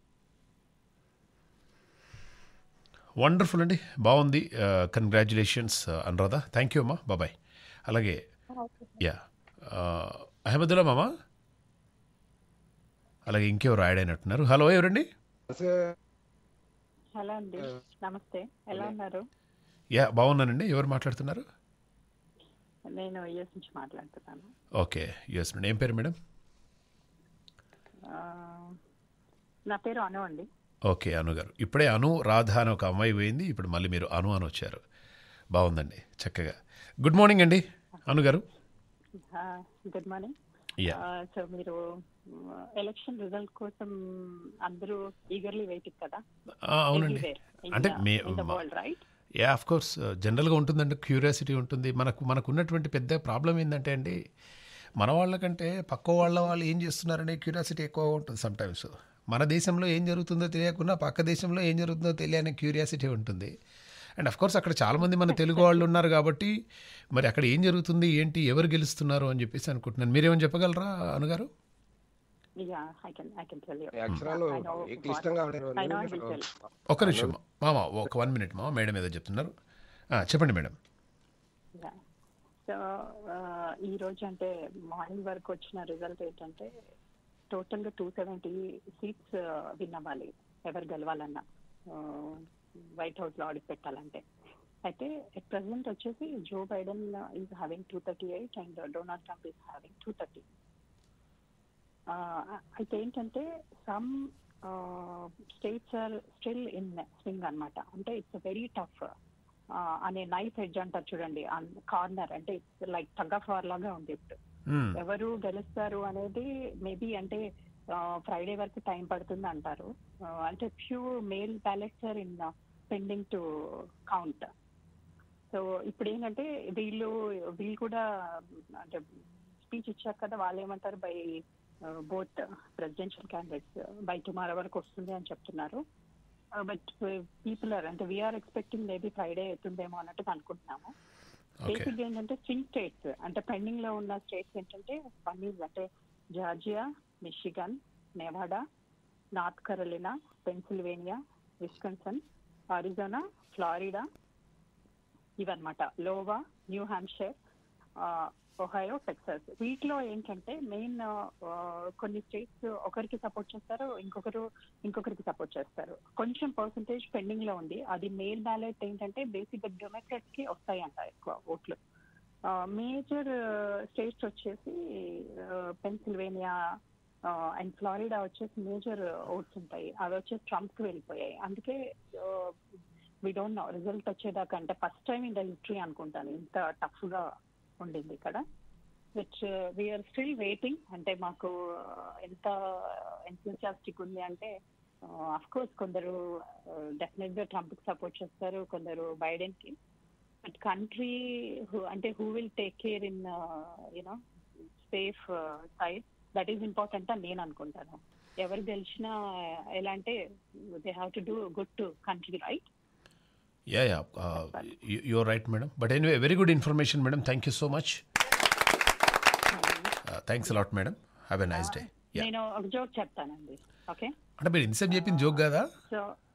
Wonderful అండి, బాగుంది. కంగ్రాచులేషన్స్ అనురాధ. థ్యాంక్ యూ అమ్మా, బాబాయ్. అలాగే యా అహ్మదుల్లా మామ, అలాగే ఇంకెవరు యాడ్ అయినట్టున్నారు. హలో ఎవరండి? హలో అండి, నమస్తే, ఎలా ఉన్నారు? యా బాగున్నానండి. ఎవరు మాట్లాడుతున్నారు? నేను యుఎస్ నుంచి మాట్లాడుతున్నాను. ఓకే, యుఎస్ నుండి. ఏం పేరు మేడం? ఆ, నా పేరు అను అండి. ఓకే, అను గారు. ఇప్పుడే అను రాధ అని ఒక అమ్మాయి పోయింది, ఇప్పుడు మళ్ళీ మీరు అను అని వచ్చారు. బాగుందండి, చక్కగా. గుడ్ మార్నింగ్ అండి Anu garu. Good morning. Yeah so మీరు ఎలక్షన్ రిజల్ట్ కోసం అందరూ ఈగర్లీ వెయిటింగ్ కదా? ఆ, అవునండి. అంటే మే world right? Yeah of course, జనరల్గా ఉంటుందండి, క్యూరియాసిటీ ఉంటుంది. మనకు మనకు ఉన్నటువంటి పెద్ద ప్రాబ్లం ఏంటంటే అండి, మన వాళ్ళకంటే పక్క వాళ్ళ వాళ్ళు ఏం చేస్తున్నారనే క్యూరియాసిటీ ఎక్కువ ఉంటుంది సమ్టైమ్స్. మన దేశంలో ఏం జరుగుతుందో తెలియకుండా పక్క దేశంలో ఏం జరుగుతుందో తెలియని క్యూరియాసిటీ ఉంటుంది. అండ్ అఫ్ కోర్స్ అక్కడ చాలామంది మన తెలుగు వాళ్ళు ఉన్నారు కాబట్టి మరి అక్కడ ఏం జరుగుతుంది ఏంటి ఎవరు గెలుస్తున్నారు అని చెప్పేసి అనుకుంటున్నాను. మీరేమని చెప్పగలరా అనుగారు? ఒక నిమిషం మామ, ఒక వన్ మినిట్ మామ, మేడం ఏదో చెప్తున్నారు, చెప్పండి మేడం. సో ఈ రోజు అంటే మార్నింగ్ వరకు వచ్చిన రిజల్ట్ ఏంటంటే టోటల్గా టూ సెవెంటీ సీట్స్ విన్ అవ్వాలి ఎవరు గెలవాలన్నా వైట్ హౌస్లో ఆడిట్ పెట్టాలంటే. అయితే ఎట్ ప్రెసెంట్ వచ్చేసి Joe Biden is having two thirty eight and Donald Trump is having two thirty. అయితే ఏంటంటే some states are still in swing అనమాట. అంటే ఇట్స్ వెరీ టఫ్ అనే నైఫ్ ఎడ్జ్ అంటారు చూడండి, కార్నర్ అంటే it's like tug of war లాగా ఉంది ఇప్పుడు. ఎవరు గెలుస్తారు అనేది మేబీ అంటే ఫ్రైడే వరకు టైం పడుతుంది అంటారు. అంటే few mail ballots are in pending to count. So ఇప్పుడు ఏంటంటే వీళ్ళు వీళ్ళు కూడా అంటే స్పీచ్ ఇచ్చారు కదా, వాళ్ళు ఏమంటారు by both presidential candidates by tomorrow వరకు వస్తుంది అని చెప్తున్నారు. బట్ పీపుల్ ఆర్ అంటే వీఆర్ ఎక్స్పెక్టింగ్ మేబీ ఫ్రైడే అవుతుందేమో అన్నట్టు అనుకుంటున్నాము. బేసిక్ ఏంటంటే స్వింగ్ స్టేట్స్ అంటే పెండింగ్ లో ఉన్న స్టేట్స్ ఏంటంటే వన్ ఈజ్ అంటే Georgia, Michigan, Nevada, North Carolina, Pennsylvania, Wisconsin, Arizona, Florida ఇవన్నమాట. Iowa, New Hampshire, Ohio, Texas. వీటిలో ఏంటంటే మెయిన్ కొన్ని స్టేట్స్ ఒకరికి సపోర్ట్ చేస్తారు, ఇంకొకరు ఇంకొకరికి సపోర్ట్ చేస్తారు. కొంచెం పర్సంటేజ్ పెండింగ్ లో ఉంది. అది మెయిల్ బ్యాలెట్ ఏంటంటే బేసిక్ డెమోక్రాట్స్ కి వస్తాయంట ఎక్కువ ఓట్లు. మేజర్ స్టేట్స్ వచ్చేసి పెన్సిల్వేనియా అండ్ ఫ్లారిడా వచ్చేసి మేజర్ ఓట్స్ ఉంటాయి, అవి వచ్చేసి ట్రంప్ కి వెళ్ళిపోయాయి. అందుకే వి డోంట్ నో రిజల్ట్ వచ్చేదాకా. అంటే first time in the history అనుకుంటాను ఇంత టఫ్ గా ఉండింది ఇక్కడ. Which we're still waiting. అంటే మాకు ఎంత ఎంతూసియాస్టిక్ ఉంది అంటే అఫ్ కోర్స్ కొందరు డెఫినెట్ గా ట్రంప్ కి సపోర్ట్ చేస్తారు, కొందరు బైడెన్ కి. బట్ కంట్రీ అంటే who will take care in you know safe side, that is important అని నేను అనుకుంటాను. ఎవరు గెలిచినా ఎలా అంటే they have to do good to country, right? Yeah, yeah. Uh, you, you're right, madam. But anyway, very good information, madam. Thank you so much. Uh, thanks a lot, madam. Have a nice day. Yeah. నేను ఒక joke చెప్తానండి, okay? అంటే మీరు ఇన్సెప్ట్ చెప్పింది joke కదా? So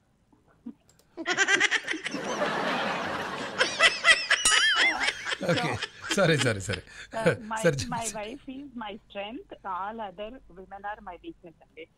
okay, sorry sorry sorry my wife is my strength, all other women are my weakness అండి.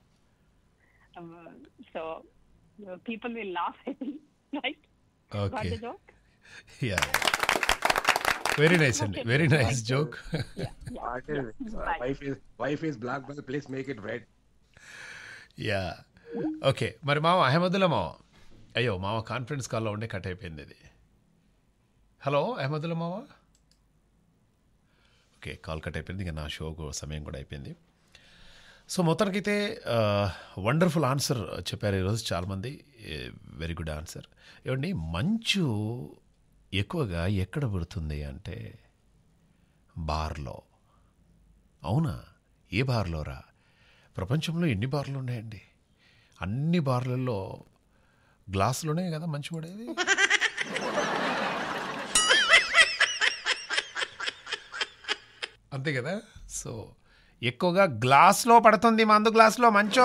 So people will laugh at me, right? Okay. Got the joke? Yeah. Very nice, and very nice joke. Yeah. yeah. Wife is wife is black, but please make it red. Yeah. Okay. మరి మామ అహ్మదుల్లా మామ, అయ్యో మామ conference కాల్లో ఉండే cut అయిపోయింది ఇది. Hello Ahmadullah మామ. ఓకే, కాల్ కట్ అయిపోయింది. ఇంకా నా షో సమయం కూడా అయిపోయింది. సో మొత్తానికైతే వండర్ఫుల్ ఆన్సర్ చెప్పారు ఈరోజు చాలామంది. Very good answer. ఏమండి, మంచు ఎక్కువగా ఎక్కడ పడుతుంది అంటే బార్లో. అవునా? ఏ బార్లోరా? ప్రపంచంలో ఎన్ని బార్లు ఉన్నాయండి? అన్ని బార్లలో గ్లాసులోనే కదా మంచు పడేది. అంతే కదా? సో ఎక్కువగా గ్లాస్లో పడుతుంది, మందు గ్లాస్లో మంచో.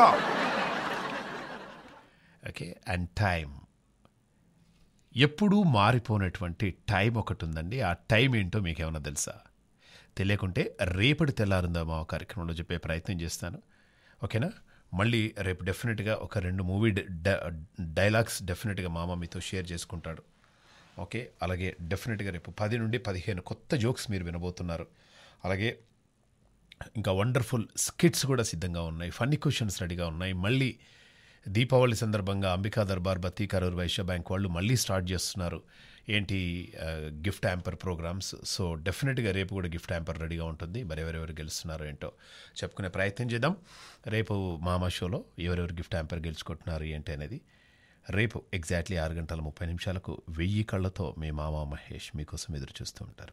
ఓకే, అండ్ టైం ఎప్పుడూ మారిపోయినటువంటి టైం ఒకటి ఉందండి. ఆ టైం ఏంటో మీకేమైనా తెలుసా? తెలియకుంటే రేపటి తెల్లారుందా మా కార్యక్రమంలో చెప్పే ప్రయత్నం చేస్తాను, ఓకేనా? మళ్ళీ రేపు డెఫినెట్గా ఒక రెండు మూవీ డైలాగ్స్ డెఫినెట్గా మామ మీతో షేర్ చేసుకుంటాడు, ఓకే? అలాగే డెఫినెట్గా రేపు పది నుండి పదిహేను కొత్త జోక్స్ మీరు వినబోతున్నారు. అలాగే ఇంకా వండర్ఫుల్ స్కిట్స్ కూడా సిద్ధంగా ఉన్నాయి, ఫన్నీ క్వశ్చన్స్ రెడీగా ఉన్నాయి. మళ్ళీ దీపావళి సందర్భంగా అంబికా దర్బార్, బత్తి, కరూర్ వైశ్య బ్యాంక్ వాళ్ళు మళ్ళీ స్టార్ట్ చేస్తున్నారు ఏంటి గిఫ్ట్ హ్యాంపర్ ప్రోగ్రామ్స్. సో డెఫినెట్గా రేపు కూడా గిఫ్ట్ హ్యాంపర్ రెడీగా ఉంటుంది. మరి ఎవరెవరు గెలుస్తున్నారో ఏంటో చెప్పుకునే ప్రయత్నం చేద్దాం రేపు మామా షోలో. ఎవరెవరు గిఫ్ట్ హ్యాంపర్ గెలుచుకుంటున్నారు ఏంటి అనేది రేపు ఎగ్జాక్ట్లీ ఆరు గంటల ముప్పై నిమిషాలకు వెయ్యి కళ్ళతో మీ మామ మహేష్ మీకోసం ఎదురు చూస్తూ ఉంటారు.